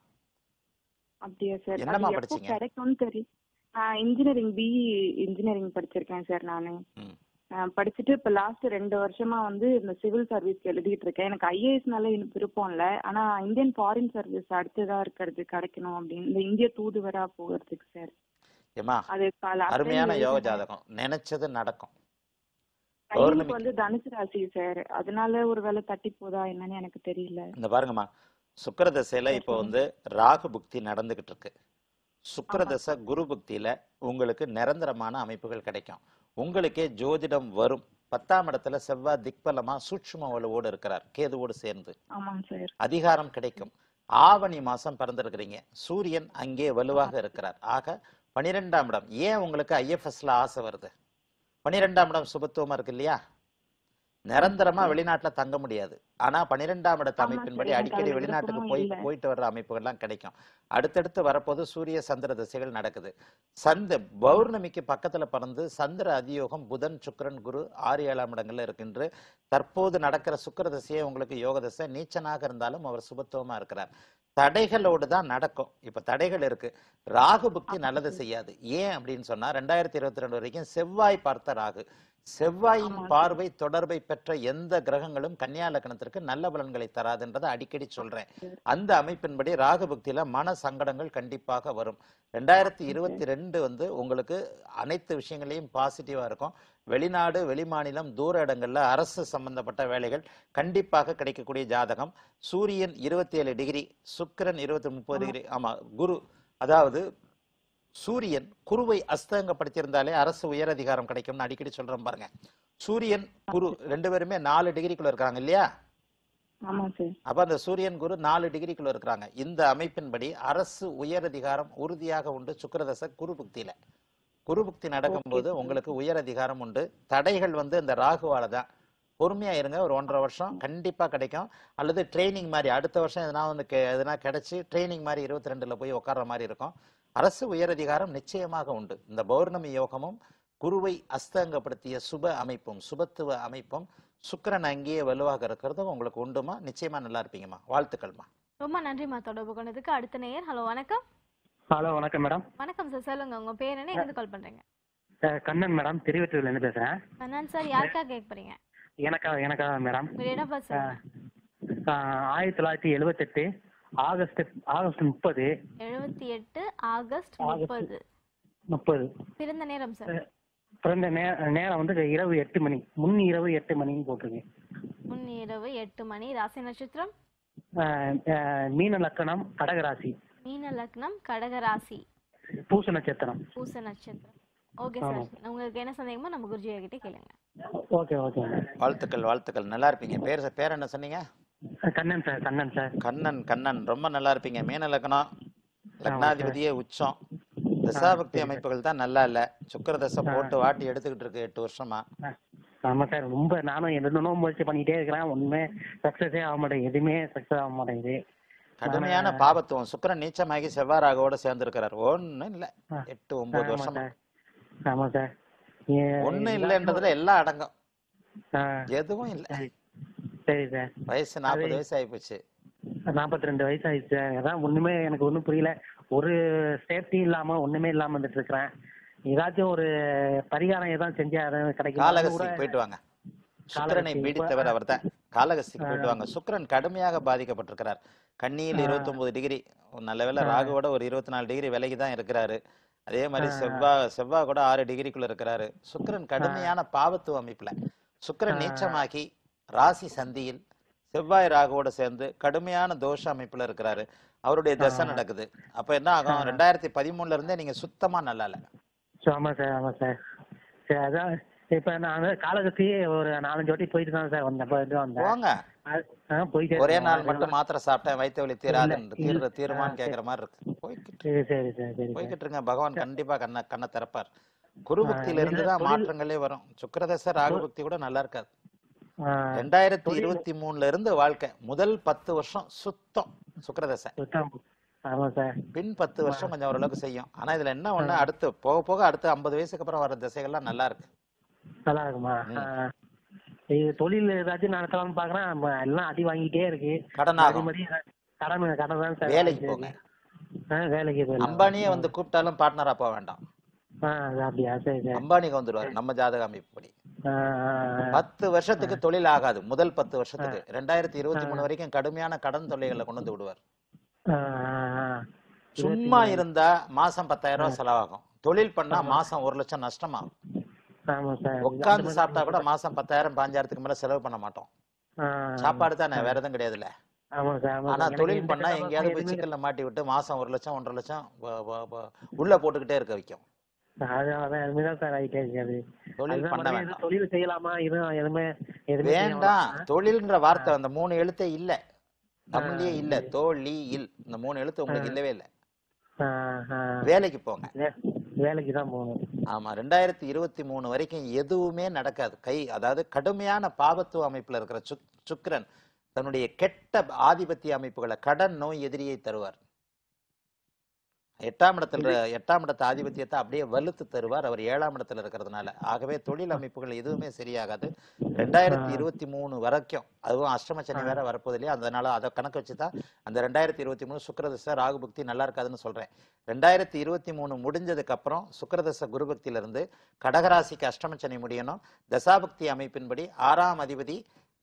அப்படியா சார்? அது என்னம்மா எப்போ படிச்சீங்க? கிடைக்கும்னு தெரியும். இன்ஜினியரிங் பிஇ இன்ஜினியரிங் படிச்சிருக்கேன் சார் நானு. ம். ஆஹ் படிச்சுட்டு இப்ப லாஸ்ட் ரெண்டு வருஷமா வந்து இந்த சிவில் சர்வீஸ்க்கு எழுதிட்டு இருக்கேன். எனக்கு ஐஏஎஸ்னால எனக்கு விருப்பம் இல்ல. ஆனா இந்தியன் ஃபாரின் சர்வீஸ் அடுத்ததா இருக்கிறது கிடைக்கணும் அப்படின்னு இந்த இந்திய தூதுவரா போகிறதுக்கு சார். ஏமா அது லாஸ்ட் டைம் அருமையான யோக எழுதினேன். ஜாதகம், நினைச்சது நடக்கும். டைமுக்கு பௌர்ணமிக்கு வந்து தனுசு ராசி சார், அதனால ஒருவேளை தட்டி போதா என்னன்னு எனக்கு தெரியல. இந்த பாருங்கம்மா, சுக்கிர தசையில சார் இப்போ சொல்லுங்க. வந்து ராகு புக்தி நடந்துகிட்டு இருக்கு. சுக்கிர ஆமா தசை சார். குரு புக்தியில உங்களுக்கு நிரந்தரமான அமைப்புகள் கிடைக்கும். உங்களுக்கே ஜோதிடம் வரும். பத்தாம் இடத்துல செவ்வாய் திக்பலமா சூட்சும வலுவோடு இருக்கிறார், கேதுவோடு சேர்ந்து ஆமாங்க சார். அதிகாரம் கிடைக்கும். ஆவணி மாசம் பிறந்திருக்கிறீங்க, சூரியன் அங்கே வலுவாக இருக்கிறார். ஆக பனிரெண்டாம் இடம். ஏன் உங்களுக்கு ஐஎஃப்எஸ்ல ஆசை வருது? பனிரெண்டாம் இடம் சுபத்துவமா இருக்கு இல்லையா? நிரந்தரமா வெளிநாட்டுல தங்க முடியாது. ஆனா பன்னிரெண்டாம் இடத்து ஆமா அமைப்பின்படி சார், எனக்கு அடிக்கடி அதுல வெளிநாட்டுக்கு விருப்பமும் போய் இல்ல. போயிட்டு வர்ற அமைப்புகள்லாம் கிடைக்கும். அடுத்தடுத்து வரப்போது சூரிய சந்திர திசைகள் நடக்குது. சந்த பௌர்ணமிக்கு பக்கத்துல பிறந்து சந்திர அதியோகம் புதன் சுக்கிரன் குரு ஆறு ஏழாம் இடங்கள்ல இருக்கின்ற தற்போது நடக்கிற சுக்கிர திசையே உங்களுக்கு யோக திசை. நீச்சனாக இருந்தாலும் அவர் சுபத்துவமா இருக்கிறார். தடைகளோடு தான் நடக்கும். இப்ப தடைகள் இருக்கு. ராகு புக்தி நல்லது செய்யாது. ஏன் அப்படின்னு சொன்னா ரெண்டாயிரத்தி இருபத்தி ரெண்டு வரைக்கும் செவ்வாய் பார்த்த ராகு. செவ்வாயின் பார்வை தொடர்பை பெற்ற எந்த கிரகங்களும் கன்னியா லக்னத்திற்கு நல்ல பலன்களை தராதுன்றதை அடிக்கடி சொல்றேன். அந்த அமைப்பின்படி ராகு பக்தியில மன சங்கடங்கள் கண்டிப்பாக வரும். ரெண்டாயிரத்தி இருபத்தி ரெண்டு வந்து உங்களுக்கு அனைத்து விஷயங்களையும் பாசிட்டிவா இருக்கும். வெளிநாடு வெளிமாநிலம் தூர இடங்கள்ல அரசு சம்பந்தப்பட்ட வேலைகள் கண்டிப்பாக கிடைக்கக்கூடிய ஜாதகம். சூரியன் இருபத்தி ஏழு டிகிரி, சுக்கிரன் இருபத்தி முப்பது டிகிரி. ஆமா, குரு அதாவது சூரியன் குருவை அஸ்தங்கப்படுத்தியிருந்தாலே அரசு உயர் அதிகாரம் கிடைக்கும்னு அடிக்கடி சொல்றேன் பாருங்க. சூரியன் குரு ரெண்டு பேருமே நாலு டிகிரிக்குள்ள இருக்காங்க இல்லையா? ஆமா சார். அப்ப அந்த சூரியன் குரு நாலு டிகிரிக்குள்ள இருக்கிறாங்க. இந்த அமைப்பின்படி அரசு உயர் அதிகாரம் உறுதியாக உண்டு. சுக்கிரதசை குரு புக்தியில குரு புக்தி நடக்கும்போது உங்களுக்கு உயர் அதிகாரம் உண்டு. தடைகள் வந்து இந்த ராகுவால தான். பொறுமையா இருங்க, ஒரு ஒன்றரை வருஷம் கண்டிப்பா கிடைக்கும். அல்லது ட்ரைனிங் மாதிரி அடுத்த வருஷம் எதனா வந்து எதனா கிடைச்சி ட்ரைனிங் மாதிரி இருபத்தி ரெண்டுல போய் உட்கார்ற மாதிரி இருக்கும். அரசு உயர் அதிகாரம் நிச்சயமாக உண்டு. இந்த பௌர்ணமி யோகமும் குருவை அஸ்தங்கப்படுத்திய சுப அமைப்பும் சுபத்துவ அமைப்பும் சுக்கிரன் அங்கேயே வலுவாக இருக்கிறதும் உங்களுக்கு உண்டுமா? நிச்சயமா நல்லா இருப்பீங்கம்மா. வாழ்த்துக்கள்மா. ரொம்ப நன்றிம்மா தொடர்பு கொண்டதுக்கு. அடுத்த நேயர். ஹலோ வணக்கம். ஹலோ வணக்கம் மேடம். வணக்கம் சார், சொல்லுங்க உங்க பேர் என்ன, எங்க கால் பண்றீங்க? அஹ் கண்ணன் மேடம், திருவெற்றியூர்ல இருந்து பேசுறேன். கண்ணன் சார், யாருக்கா கேட்க போறீங்க? எனக்கா எனக்கா மேடம். உங்க இடம் பஸ் சொல்லுங்க. அஹ் ஆயிரத்தி தொள்ளாயிரத்தி எழுபத்தி எட்டு ஆகஸ்ட் ஆகஸ்ட் முப்பது எழுபத்தி எட்டு ஆகஸ்ட் முப்பது. முப்பது பிறந்த நேரம் சார்? பிறந்த நே நேரம் வந்து இரவு எட்டு மணி, முன் இரவு எட்டு மணின்னு போட்டிருக்கேன். முன் இரவு எட்டு மணி. ராசி நட்சத்திரம்? அஹ் அஹ் மீன லக்கணம், கடகராசி. மீன லக்னம், கடகராசி, பூச நட்சத்திரம். பூச நட்சத்திரம். ஓகே சார், உங்களுக்கு என்ன சந்தேகமோ நம்ம குருஜி கிட்ட கேளுங்க. Okay okay. வாழ்த்துக்கள் வாழ்த்துக்கள், நல்லா இருப்பீங்க. பேர் பேர் என்ன சொன்னீங்க? கண்ணன் சார். கண்ணன் சார். கண்ணன் கண்ணன் ரொம்ப நல்லா இருப்பீங்க. மீன லக்னம், லக்னாதிபதியே உச்சம். தசாபக்தி அமைப்புகள் தான் நல்லா இல்ல. சுக்கிர தசை போட்டு வாட்டி எடுத்துக்கிட்டு இருக்கு எட்டு வருஷமா. ஆமா சார், ரொம்ப நானும் என்னென்னோ முயற்சி பண்ணிட்டே இருக்கிறேன். ஒண்ணுமே சக்சஸே ஆக மாட்டேங்குது. எதுவுமே சக்சஸ் ஆக மாட்டேங்குது. கடுமையான பாபத்துவம். சுக்கிரன் நீச்சமாகி செவ்வாறாகவோட சேர்ந்து இருக்கிறார். ஒண்ணு இல்ல, எட்டு ஒன்பது வருஷமா. ஆமா சார். ஒண்ணு இல்லன்றதுல எல்லாம் அடங்கும். எதுவும் இல்ல. சரி சார். வயசு நாற்பது வயசு ஆகி போச்சு. நாற்பத்தி ரெண்டு வயசு ஆயிடுச்சு. அதான் ஒண்ணுமே எனக்கு ஒண்ணும் புரியல. ஒரு சேஃப்டி இல்லாம ஒண்ணுமே இல்லாம வந்துட்டு இருக்கிறேன். ஏதாச்சும் ஒரு பரிகாரம் ஏதாவது செஞ்சா கிடைக்கும். காலகஸ்திக்கு போயிட்டு வாங்க. சுக்கிரனை பீடித்தவர் அவர் தான். காலகஸ்திக்கு போயிட்டு வாங்க. சுக்கிரன் கடுமையாக பாதிக்கப்பட்டிருக்கிறார். கண்ணியில் இருபத்தி ஒன்பது டிகிரி, நல்ல வேளை ராகுவோட ஒரு இருபத்தி நாலு டிகிரி விலைக்கு தான் இருக்கிறாரு. அதே மாதிரி செவ்வாய் செவ்வாய் கூட ஆறு டிகிரிக்குள்ள இருக்கிறாரு. சுக்கிரன் கடுமையான பாவத்துவ அமைப்புல. சுக்கிரன் நீச்சமாகி ராசி சந்தியில் செவ்வாய் ராகுவோட சேர்ந்து கடுமையான தோஷ அமைப்புல இருக்கிறாரு. அவருடைய தசை நடக்குது. அப்ப என்ன ஆகும்? ரெண்டாயிரத்தி பதிமூணுல இருந்தே நீங்க சுத்தமா நல்லா இல்ல. ஆமா சார். ஆமா சார். சரி, அதான் இப்ப நான் காலகஸ்தி ஒரு நாலஞ்சு வாட்டி போயிட்டு தான் சார் வந்தேன். போங்க. போயிட்டு ஒரே நாள் மட்டும் மாத்திரை சாப்பிட்டேன் வயிற்று வலி தீராது தீர்ற தீர்மான்னு கேக்குற மாதிரி இருக்கு. போய்கிட்டு போய்கிட்டு இருங்க. பகவான் கண்டிப்பா கண்ண கண்ணை திறப்பார். குரு பக்தியில இருந்துதான் மாற்றங்களே வரும். சுக்கிரதசை ராகு பக்தி கூட நல்லா இருக்காது. ரெண்டாயிரத்தி இருபத்தி மூணுல இருந்து வாழ்க்கை முதல் பத்து வருஷம் சுத்தம் சுக்கிரதசை. பின் பத்து வருஷம் கொஞ்சம் ஓரளவுக்கு செய்யும். ஆனா இதுல என்ன ஒண்ணு, அடுத்து போக போக அடுத்து ஐம்பது வயசுக்கு அப்புறம் வர திசைகள்லாம் நல்லா இருக்கு. நல்லா இருக்குமா? இது தொழில் ஏதாச்சும் நடத்தலாம்னு பாக்குறேன், எல்லாம் அடி வாங்கிட்டே இருக்கு. கடன் ஆகும். கடன் கடன் தான் சார். வேலைக்கு போங்க. வேலைக்கு போய் அம்பானியே வந்து கூப்பிட்டாலும் பார்ட்னரா போக வேண்டாம். அப்படியா? சரி சரி. அம்பானிக்கு வந்துருவாரு நம்ம ஜாதக அமைப்புப்படி. பத்து வருஷத்துக்கு தொழில் ஆகாது. முதல் பத்து வருஷத்துக்கு ரெண்டாயிரத்தி இருபத்தி மூணு வரைக்கும் கடுமையான கடன் தொல்லைகளை கொண்டு வந்து விடுவார். சும்மா இருந்தா மாசம் பத்தாயிரம் ரூபாய் செலவாகும். தொழில் பண்ணா மாசம் ஒரு லட்சம் நஷ்டமாகும். உட்காந்து சாப்பிட்டா கூட மாசம் பத்தாயிரம் பாஞ்சாயிரத்துக்கு மேல செலவு பண்ண மாட்டோம். சாப்பாடு தானே, வேற எதுவும் கிடையாதுல்ல. ஆனா தொழில் பண்ணா எங்கேயாவது போய் சிக்கல்ல மாட்டி விட்டு மாசம் ஒரு லட்சம் ஒன்றரை லட்சம் உள்ள போட்டுக்கிட்டே இருக்க வைக்கும். தொழில் பண்ண வேண்டாம். தொழில் செய்யலாமா? எதுவுமே வேண்டாம். தொழில்ன்ற வார்த்தை அந்த மூணு எழுத்தே இல்ல, தமிழ்லயே இல்ல. தோழி இல் இந்த மூணு எழுத்து உங்களுக்கு இல்லவே இல்ல. வேலைக்கு போங்க. வேலைக்கு தான் போகணும். ஆமா, ரெண்டாயிரத்தி இருபத்தி மூணு வரைக்கும் எதுவுமே நடக்காது. கை அதாவது கடுமையான பாபத்துவ அமைப்புல இருக்கிற சுக் சுக்கிரன் தன்னுடைய கெட்ட ஆதிபத்திய அமைப்புகளை, கடன் நோய் எதிரியை தருவார். எட்டாம் இடத்துல எட்டாம் இடத்த ஆதிபத்தியத்தை அப்படியே வலுத்து தருவார் அவர் ஏழாம் இடத்துல இருக்கிறதுனால. ஆகவே தொழில் அமைப்புகள் எதுவுமே சரியாகாது ரெண்டாயிரத்தி இருபத்தி மூணு வரைக்கும். அதுவும் அஷ்டமச்சனி வேற வரப்போது இல்லையா, அதனால அதை கணக்கு வச்சுதான் அந்த ரெண்டாயிரத்தி இருபத்தி மூணு சுக்கிரதசை ராகுபக்தி நல்லா இருக்காதுன்னு சொல்றேன். ரெண்டாயிரத்தி இருபத்தி மூணு முடிஞ்சதுக்கு அப்புறம் சுக்கிரதசை குருபக்தியில இருந்து கடகராசிக்கு அஷ்டமச்சனி முடியணும். தசாபக்தி அமைப்பின்படி ஆறாம் அதிபதி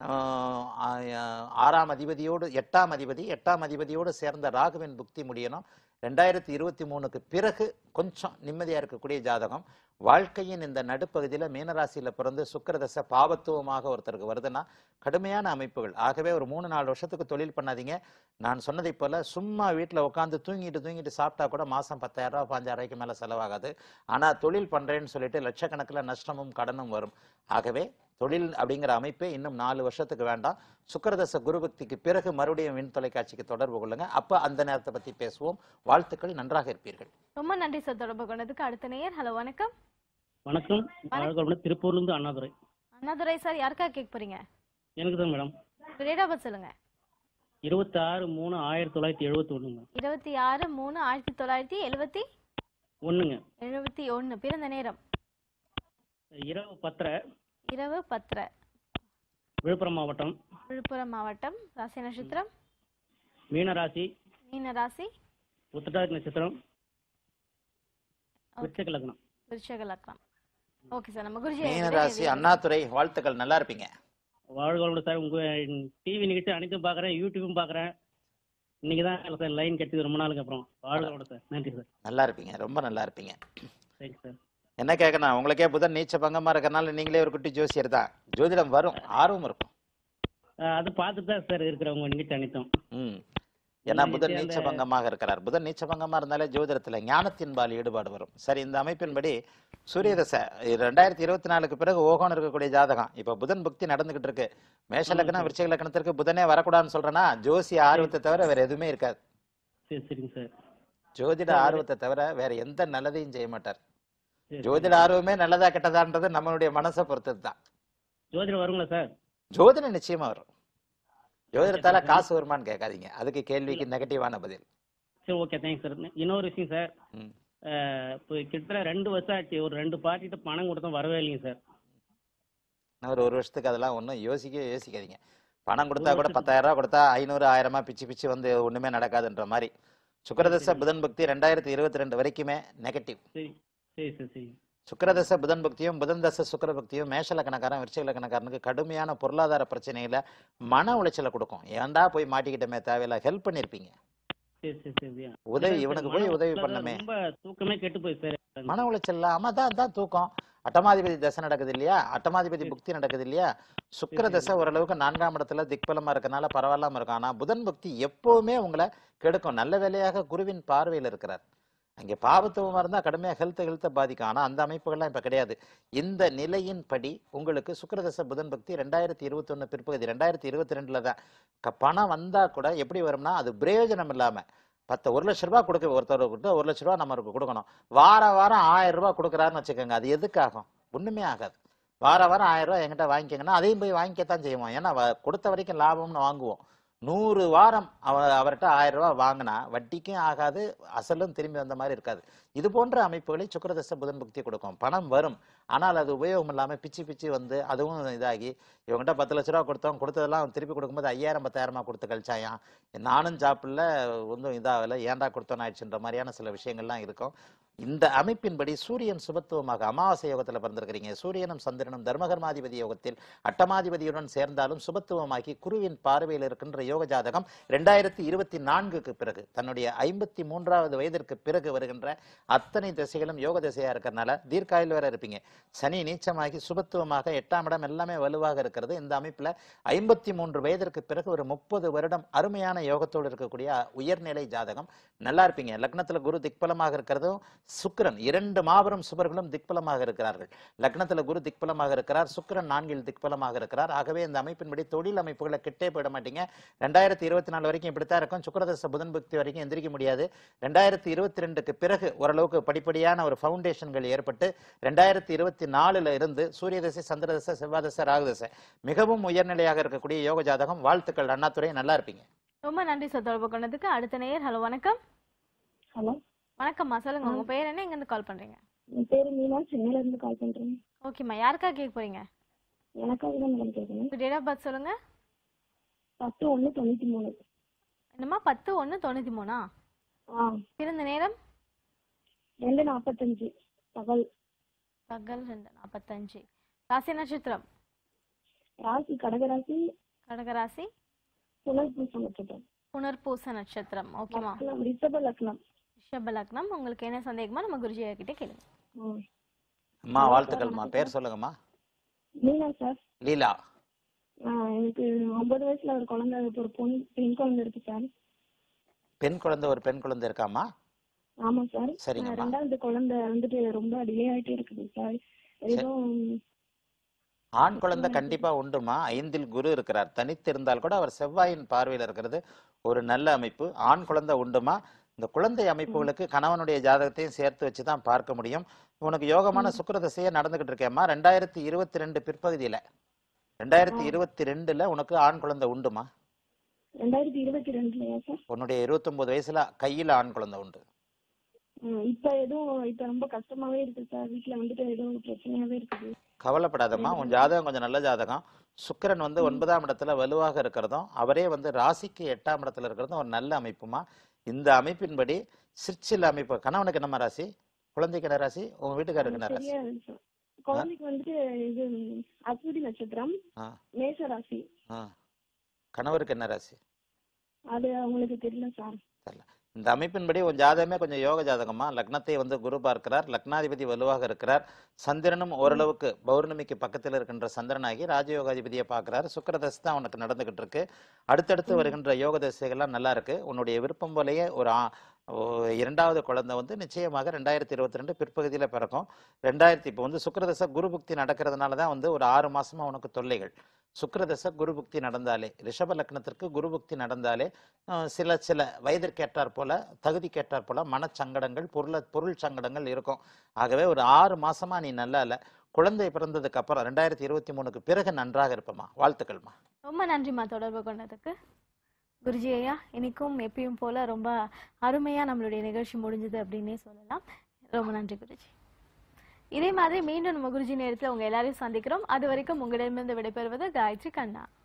ஆறாம் அதிபதியோடு எட்டாம் அதிபதி எட்டாம் அதிபதியோடு சேர்ந்த ராகுவின் புக்தி முடியணும். ரெண்டாயிரத்தி இருபத்தி மூணுக்கு பிறகு கொஞ்சம் நிம்மதியா இருக்கக்கூடிய ஜாதகம். வாழ்க்கையின் இந்த நடுப்பகுதியில மீனராசியில பிறந்து சுக்கிரதசை பாவத்துவமாக ஒருத்தருக்கு வருதுன்னா கடுமையான அமைப்புகள். ஆகவே ஒரு மூணு நாலு வருஷத்துக்கு தொழில் பண்ணாதீங்க. நான் சொன்னதை போல சும்மா வீட்டுல உட்காந்து தூங்கிட்டு தூங்கிட்டு சாப்பிட்டா கூட மாசம் பத்தாயிரம் ரூபாய் பாஞ்சாயிரம் ரூபாய்க்கு மேல செலவாகாது. ஆனா தொழில் பண்றேன்னு சொல்லிட்டு லட்சக்கணக்கில் நஷ்டமும் கடனும் வரும். ஆகவே தொழில் அப்படிங்கிற அமைப்பே இன்னும் நாலு வருஷத்துக்கு வேண்டாம். சுக்கிரதசை குருபக்திக்கு பிறகு மறுபடியும் விண் தொலைக்காட்சிக்கு தொடர்பு கொள்ளுங்க. அப்ப அந்த நேரத்தை பத்தி பேசுவோம். வாழ்த்துக்கள், நன்றாக இருப்பீர்கள். ரொம்ப நன்றி சார் தொடர்பு கொண்டதுக்கு. அடுத்த நேயர். ஹலோ, வணக்கம். வணக்கம். திருப்பூர்ல இருந்து அண்ணாதுரை. அண்ணாதுரை சார், யாருக்கா கேட்க போறீங்க? எனக்கு தான் மேடம். டேட் ஆஃப் பர்த் சொல்லுங்க. இருபத்தி ஆறு மூணு ஆயிரத்தி தொள்ளாயிரத்தி எழுபத்தி ஒண்ணுங்க. இருபத்தி ஆறு மூணு ஆயிரத்தி தொள்ளாயிரத்தி எழுபத்தி ஒண்ணுங்க. எழுபத்தி ஒண்ணு. பிறந்த நேரம் இரவு பத்தரை. இரவு பத்தரை. விழுப்புரம் மாவட்டம். விழுப்புரம் மாவட்டம். ராசி நட்சத்திரம் மீனராசி. மீனராசி. உத்திரட்டாதி நட்சத்திரம். விருச்சிக லக்னம். விருச்சிக லக்னம். ஓகே சார், நம்ம குருஜி மீனராசி. அண்ணாதுரை, வாழ்த்துக்கள், நல்லா இருப்பீங்க. வாழ்க சார். உங்க டிவி நிகழ்ச்சி அனைத்தும் பாக்குறேன், யூடியூபும் பாக்குறேன். இன்னைக்கு தான் சார் லைன் கிடைச்சது ரொம்ப நாளுக்கு அப்புறம். வாழ்க சார். நன்றி சார். நல்லா இருப்பீங்க, ரொம்ப நல்லா இருப்பீங்க. Thank you sir. என்ன கேட்கணும், உங்களுக்கே புதன் நீச்ச பங்கமா இருக்கறனால நீங்களே ஒரு குட்டி ஜோசியர் தான். ஜோதிடம் வரும், ஆர்வம் இருக்கும். அது பார்த்துட்டு தான் சார் இருக்கிறவங்க நிகழ்ச்சி அனைத்தும். ம் ஏன்னா புதன் நீச்ச பங்கமாக இருக்கிறார். புதன் நீச்ச பங்கமா இருந்தாலே ஜோதிடத்துல ஞானத்தின் பால் ஈடுபாடு வரும். சரி, இந்த அமைப்பின்படி சூரிய தசை ரெண்டாயிரத்தி இருபத்தி நாலுக்கு பிறகு ஓகோன்னு இருக்கக்கூடிய ஜாதகம். இப்ப புதன் புக்தி நடந்துகிட்டு இருக்கு. மேஷ லக்னம் விருச்சிக லக்னத்திற்கு புதனே வரக்கூடாதுன்னு சொல்றேன்னா ஜோசிய ஆர்வத்தை தவிர வேற எதுவுமே இருக்காது. ஜோதிட ஆர்வத்தை தவிர வேற எந்த நல்லதையும் செய்ய மாட்டார். ஜோதிட ஆர்வமே நல்லதா கெட்டதான்றது நம்மளுடைய மனசை பொறுத்தது தான். ஜோதிடம் வருங்களா சார்? ஜோதிடம் நிச்சயமா வரும். ஜோதிடத்தால காசு வருமானு கேட்காதீங்க, அதுக்கு கேள்விக்கு நெகட்டிவான பதில். சரி, ஓகே, தேங்க்ஸ் சார். இன்னொரு விஷயம் சார், இப்போ கிட்டத்தட்ட ரெண்டு வருஷம் ஆச்சு, ஒரு ரெண்டு பார்ட்டிகிட்ட பணம் கொடுத்தா வரவே இல்லைங்க சார். ஒரு ஒரு வருஷத்துக்கு அதெல்லாம் ஒன்றும் யோசிக்க யோசிக்காதீங்க. பணம் கொடுத்தா கூட பத்தாயிரம் ரூபா கொடுத்தா ஐநூறு ஆயிரமா பிச்சு பிச்சு வந்து ஒண்ணுமே நடக்காதுன்ற மாதிரி. சுக்கிரதசை புதன் பக்தி ரெண்டாயிரத்தி இருபத்தி ரெண்டு வரைக்குமே நெகட்டிவ். சுக்கிரதசை புதன் பக்தியும் புதன் தசை சுக்கிர பக்தியும் மேஷ லக்னக்காரன் விருச்சிக லக்னக்காரனுக்கு கடுமையான பொருளாதார பிரச்சனையில மன உளைச்சலை கொடுக்கும். ஏன்டா போய் மாட்டிக்கிட்டமே, தேவையில்ல ஹெல்ப் பண்ணிருப்பீங்க. உதவி இவனுக்கு போய் உதவி பண்ணமே, தூக்கமே கெட்டு போய் மன உளைச்சல். ஆமா தான் தான் தூக்கம். அட்டமாதிபதி தசை நடக்குது இல்லையா, அட்டமாதிபதி புக்தி நடக்குது இல்லையா. சுக்கிர தசை ஓரளவுக்கு நான்காம் இடத்துல திக்பலமா இருக்கனால பரவாயில்லாம இருக்கும். ஆனா புதன் பக்தி எப்பவுமே உங்களை கெடுக்கும். நல்ல வேலையாக குருவின் பார்வையில் இருக்கிறார். அங்கே பாவத்துவமா இருந்தா கடுமையா ஹெல்த் ஹெல்த்தை பாதிக்கும். ஆனா அந்த அமைப்புகள்லாம் இப்ப கிடையாது. இந்த நிலையின் படி உங்களுக்கு சுக்கிரதசை புதன் பக்தி ரெண்டாயிரத்தி இருபத்தி ஒண்ணு பிற்பகுதி ரெண்டாயிரத்தி இருபத்தி ரெண்டுல தான் பணம் வந்தா கூட எப்படி வரும்னா அது பிரயோஜனம் இல்லாம பத்து ஒரு லட்ச ரூபாய் கொடுக்க ஒருத்தர் கொடுத்து ஒரு லட்ச ரூபா நம்மளுக்கு கொடுக்கணும். வார வாரம் ஆயிரம் ரூபாய் கொடுக்குறாருன்னு வச்சுக்கோங்க, அது எதுக்காகும்? ஒண்ணுமே ஆகாது. வார வாரம் ஆயிரம் ரூபாய் என்கிட்ட வாங்கிக்கங்கன்னா அதையும் போய் வாங்கிக்கத்தான் செய்வோம். ஏன்னா கொடுத்த வரைக்கும் லாபம்னு வாங்குவோம். நூறு வாரம் அவ அவர்கிட்ட ஆயிரம் ரூபாய் வாங்கினா வட்டிக்கும் ஆகாது, அசலும் திரும்பி வந்த மாதிரி இருக்காது. இது போன்ற அமைப்புகளை சுக்கிரதசை புதன் புக்தி கொடுக்கும். பணம் வரும், ஆனால் அது உபயோகம் இல்லாம பிச்சு பிச்சு வந்து அதுவும் இதாகி இவங்ககிட்ட பத்து லட்ச ரூபா கொடுத்தோம், கொடுத்ததெல்லாம் திருப்பி கொடுக்கும்போது ஐயாயிரம் பத்தாயிரமா கொடுத்து கழிச்சாயான், நானும் ஜாப்பில் ஒன்றும் இதாகல, ஏன்டா கொடுத்தோன்னு ஆயிடுச்சுன்ற மாதிரியான சில விஷயங்கள்லாம் இருக்கும். இந்த அமைப்பின்படி சூரியன் சுபத்துவமாக அமாவாசை யோகத்தில் பிறந்திருக்கிறீங்க. சூரியனும் சந்திரனும் தர்மகர்மாதிபதி யோகத்தில் அட்டமாதிபதியுடன் சேர்ந்தாலும் சுபத்துவமாகி குருவின் பார்வையில் இருக்கின்ற யோக ஜாதகம் ரெண்டாயிரத்தி இருபத்தி நான்குக்கு பிறகு தன்னுடைய ஐம்பத்தி மூன்றாவது வயதிற்கு பிறகு வருகின்ற அத்தனை திசைகளும் யோக திசையா இருக்கிறதுனால தீர்க்காயில் வேற இருப்பீங்க. சனி நீச்சமாகி சுபத்துவமாக எட்டாம் இடம் எல்லாமே வலுவாக இருக்கிறது. இந்த அமைப்புல ஐம்பத்தி மூன்று வயதிற்கு பிறகு ஒரு முப்பது வருடம் அருமையான யோகத்தோடு இருக்கக்கூடிய உயர்நிலை ஜாதகம். நல்லா இருப்பீங்க. லக்னத்துல குரு திக்பலமாக இருக்கிறதும் சுக்கிரன் இரண்டு மாபெரும் சுபர்களும் திக்பலமாக இருக்கிறார்கள். லக்னத்துல குரு திக்பலமாக இருக்கிறார், சுக்கிரன் நான்கில் திக்பலமாக இருக்கிறார். ஆகவே இந்த அமைப்பின்படி தொழில் அமைப்புகளை கிட்டே போயிட மாட்டீங்க. ரெண்டாயிரத்தி இருபத்தி நாலு வரைக்கும் இப்படித்தான் இருக்கும். சுக்கிரதசை புதன் புக்தி வரைக்கும் எந்திரிக்க முடியாது. ரெண்டாயிரத்தி இருபத்தி ரெண்டுக்கு பிறகு ஓரளவுக்கு படிப்படியான ஒரு பவுண்டேஷன்கள் ஏற்பட்டு ரெண்டாயிரத்தி இருபத்தி நாலுல இருந்து சூரிய தசை, சந்திர தசை, செவ்வாய் தசை, ராகு தசை மிகவும் உயர்நிலையாக இருக்கக்கூடிய யோக ஜாதகம். வாழ்த்துக்கள் அண்ணாதுரை, நல்லா இருப்பீங்க. ரொம்ப நன்றி சார் தொடர்பு கொண்டதுக்கு. அடுத்த நேயர். ஹலோ வணக்கம். ஹலோ வணக்கம்மா, சொல்லுங்க உங்க பேர் என்ன, எங்க இருந்து கால் பண்றீங்க? என் பேரு மீனா, சென்னையில இருந்து கால் பண்றேன். ஓகேம்மா, யாருக்காக கேட்க போறீங்க? எனக்காக தான் மேடம் கேட்கணும். டேட் ஆஃப் பர்த் சொல்லுங்க. பத்து ஒன்று தொண்ணூத்தி மூணு. என்னம்மா பத்து ஒன்று தொண்ணூத்தி மூணா? ஆ. பிறந்த நேரம் ரெண்டு நாற்பத்தஞ்சு பகல். பகல் ரெண்டு நாற்பத்தஞ்சு. ராசி நட்சத்திரம்? ராசி கடகராசி. கடகராசி. புனர்பூச நட்சத்திரம். புனர்பூச நட்சத்திரம். ஓகேமா. ரிஷப லக்னம். ரிஷப லக்னம். உங்களுக்கு என்ன சந்தேகமா நம்ம குருஜி கிட்ட கேளுங்க. அம்மா வாழ்த்துக்கள்மா. பேர் சொல்லுங்கம்மா. மீனா சார். லீலா. எனக்கு ஒன்பது வயசுல ஒரு குழந்தை, ஒரு பொண்ணு, பெண் குழந்தை இருக்கு சார். பெண் குழந்தை, ஒரு பெண் குழந்தை இருக்காமா? ஆமா சார். சரிங்க. ரெண்டாவது குழந்தை வந்துட்டு ரொம்ப டிலே ஆயிட்டே இருக்குது சார். ஏதோ ஆண் குழந்தை கண்டிப்பா உண்டுமா. ஐந்தில் குரு இருக்கிறார். தனித்து இருந்தால் கூட அவர் செவ்வாயின் பார்வையில் இருக்கிறது ஒரு நல்ல அமைப்பு. ஆண் குழந்தை உண்டுமா. இந்த குழந்தை அமைப்புகளுக்கு கணவனுடைய ஜாதகத்தையும் சேர்த்து வச்சுதான் பார்க்க முடியும். உனக்கு யோகமான சுக்கிரதசையே நடந்துகிட்டு இருக்கேம்மா. ரெண்டாயிரத்தி இருபத்தி ரெண்டு பிற்பகுதியில ரெண்டாயிரத்தி இருபத்தி ரெண்டுல உனக்கு ஆண் குழந்தை உண்டுமா? ரெண்டாயிரத்தி இருபத்தி ரெண்டுலயா சார்? உன்னுடைய இருபத்தி ஒன்பது வயசுல கையில ஆண் குழந்தை உண்டு. இப்ப எதுவும் இப்ப ரொம்ப கஷ்டமாவே இருக்கு சார். வீட்டுல வந்துட்டு எதுவும் பிரச்சனையாவே இருக்குது. கவலைப்படாதம்மா. உன் ஜாதகம் கொஞ்சம் நல்ல ஜாதகம். சுக்கிரன் வந்து ஒன்பதாம் இடத்துல வலுவாக இருக்கிறதும் அவரே வந்து ராசிக்கு எட்டாம் இடத்துல இருக்கிறதும் ஒரு நல்ல அமைப்புமா. இந்த அமைப்பின்படி சிற்சில் அமைப்பு. கணவனுக்கு என்னமா ராசி? குழந்தைக்கு என்ன ராசி? உங்க வீட்டுக்காரருக்கு என்ன ராசி? குழந்தைக்கு வந்துட்டு இது அஸ்வினி நட்சத்திரம், மேஷ ராசி. கணவருக்கு என்ன ராசி? அது அவங்களுக்கு தெரியல சார். தெரியல. இந்த அமைப்பின்படி உன் ஜாதகமே கொஞ்சம் யோக ஜாதகமா. லக்னத்தை வந்து குரு பார்க்கிறார், லக்னாதிபதி வலுவாக இருக்கிறார். சந்திரனும் ஓரளவுக்கு பௌர்ணமிக்கு பக்கத்தில் இருக்கின்ற சந்திரனாகி ராஜயோகாதிபதியை பார்க்கிறார். சுக்கிரதசை தான் உனக்கு நடந்துகிட்டு இருக்கு. அடுத்தடுத்து வருகின்ற யோக தசைகள்லாம் நல்லா இருக்கு. உன்னுடைய விருப்பம் போலயே ஒரு இரண்டாவது குழந்தை வந்து நிச்சயமாக ரெண்டாயிரத்தி இருபத்தி ரெண்டு பிற்பகுதியில பிறக்கும். ரெண்டாயிரத்தி இப்போ வந்து சுக்கிரதசை குரு புக்தி நடக்கிறதுனாலதான் வந்து ஒரு ஆறு மாசமா உனக்கு தொல்லைகள். சுக்கிரதசை குரு புக்தி நடந்தாலே, ரிஷப லக்னத்திற்கு குரு புக்தி நடந்தாலே சில சில வயதிற்கேற்றார் போல, தகுதிக்கேற்றார் போல மனச்சங்கடங்கள், பொருள் பொருள் சங்கடங்கள் இருக்கும். ஆகவே ஒரு ஆறு மாசமா நீ நல்லா இல்ல. குழந்தை பிறந்ததுக்கு அப்புறம் ரெண்டாயிரத்தி இருபத்தி மூணுக்கு பிறகு நன்றாக இருப்பமா. வாழ்த்துக்கள்மா. ரொம்ப நன்றிம்மா தொடர்பு கொண்டதுக்கு. குருஜி ஐயா, இன்னைக்கும் எப்பயும் போல ரொம்ப அருமையா நம்மளுடைய நிகழ்ச்சி முடிஞ்சது அப்படின்னே சொல்லலாம். ரொம்ப நன்றி குருஜி. இதே மாதிரி மீண்டும் நம்ம குருஜி நேரத்தில் உங்க எல்லாரையும் சந்திக்கிறோம். அது வரைக்கும் உங்களிடமிருந்து விடைபெறுவது காயத்ரி கண்ணா.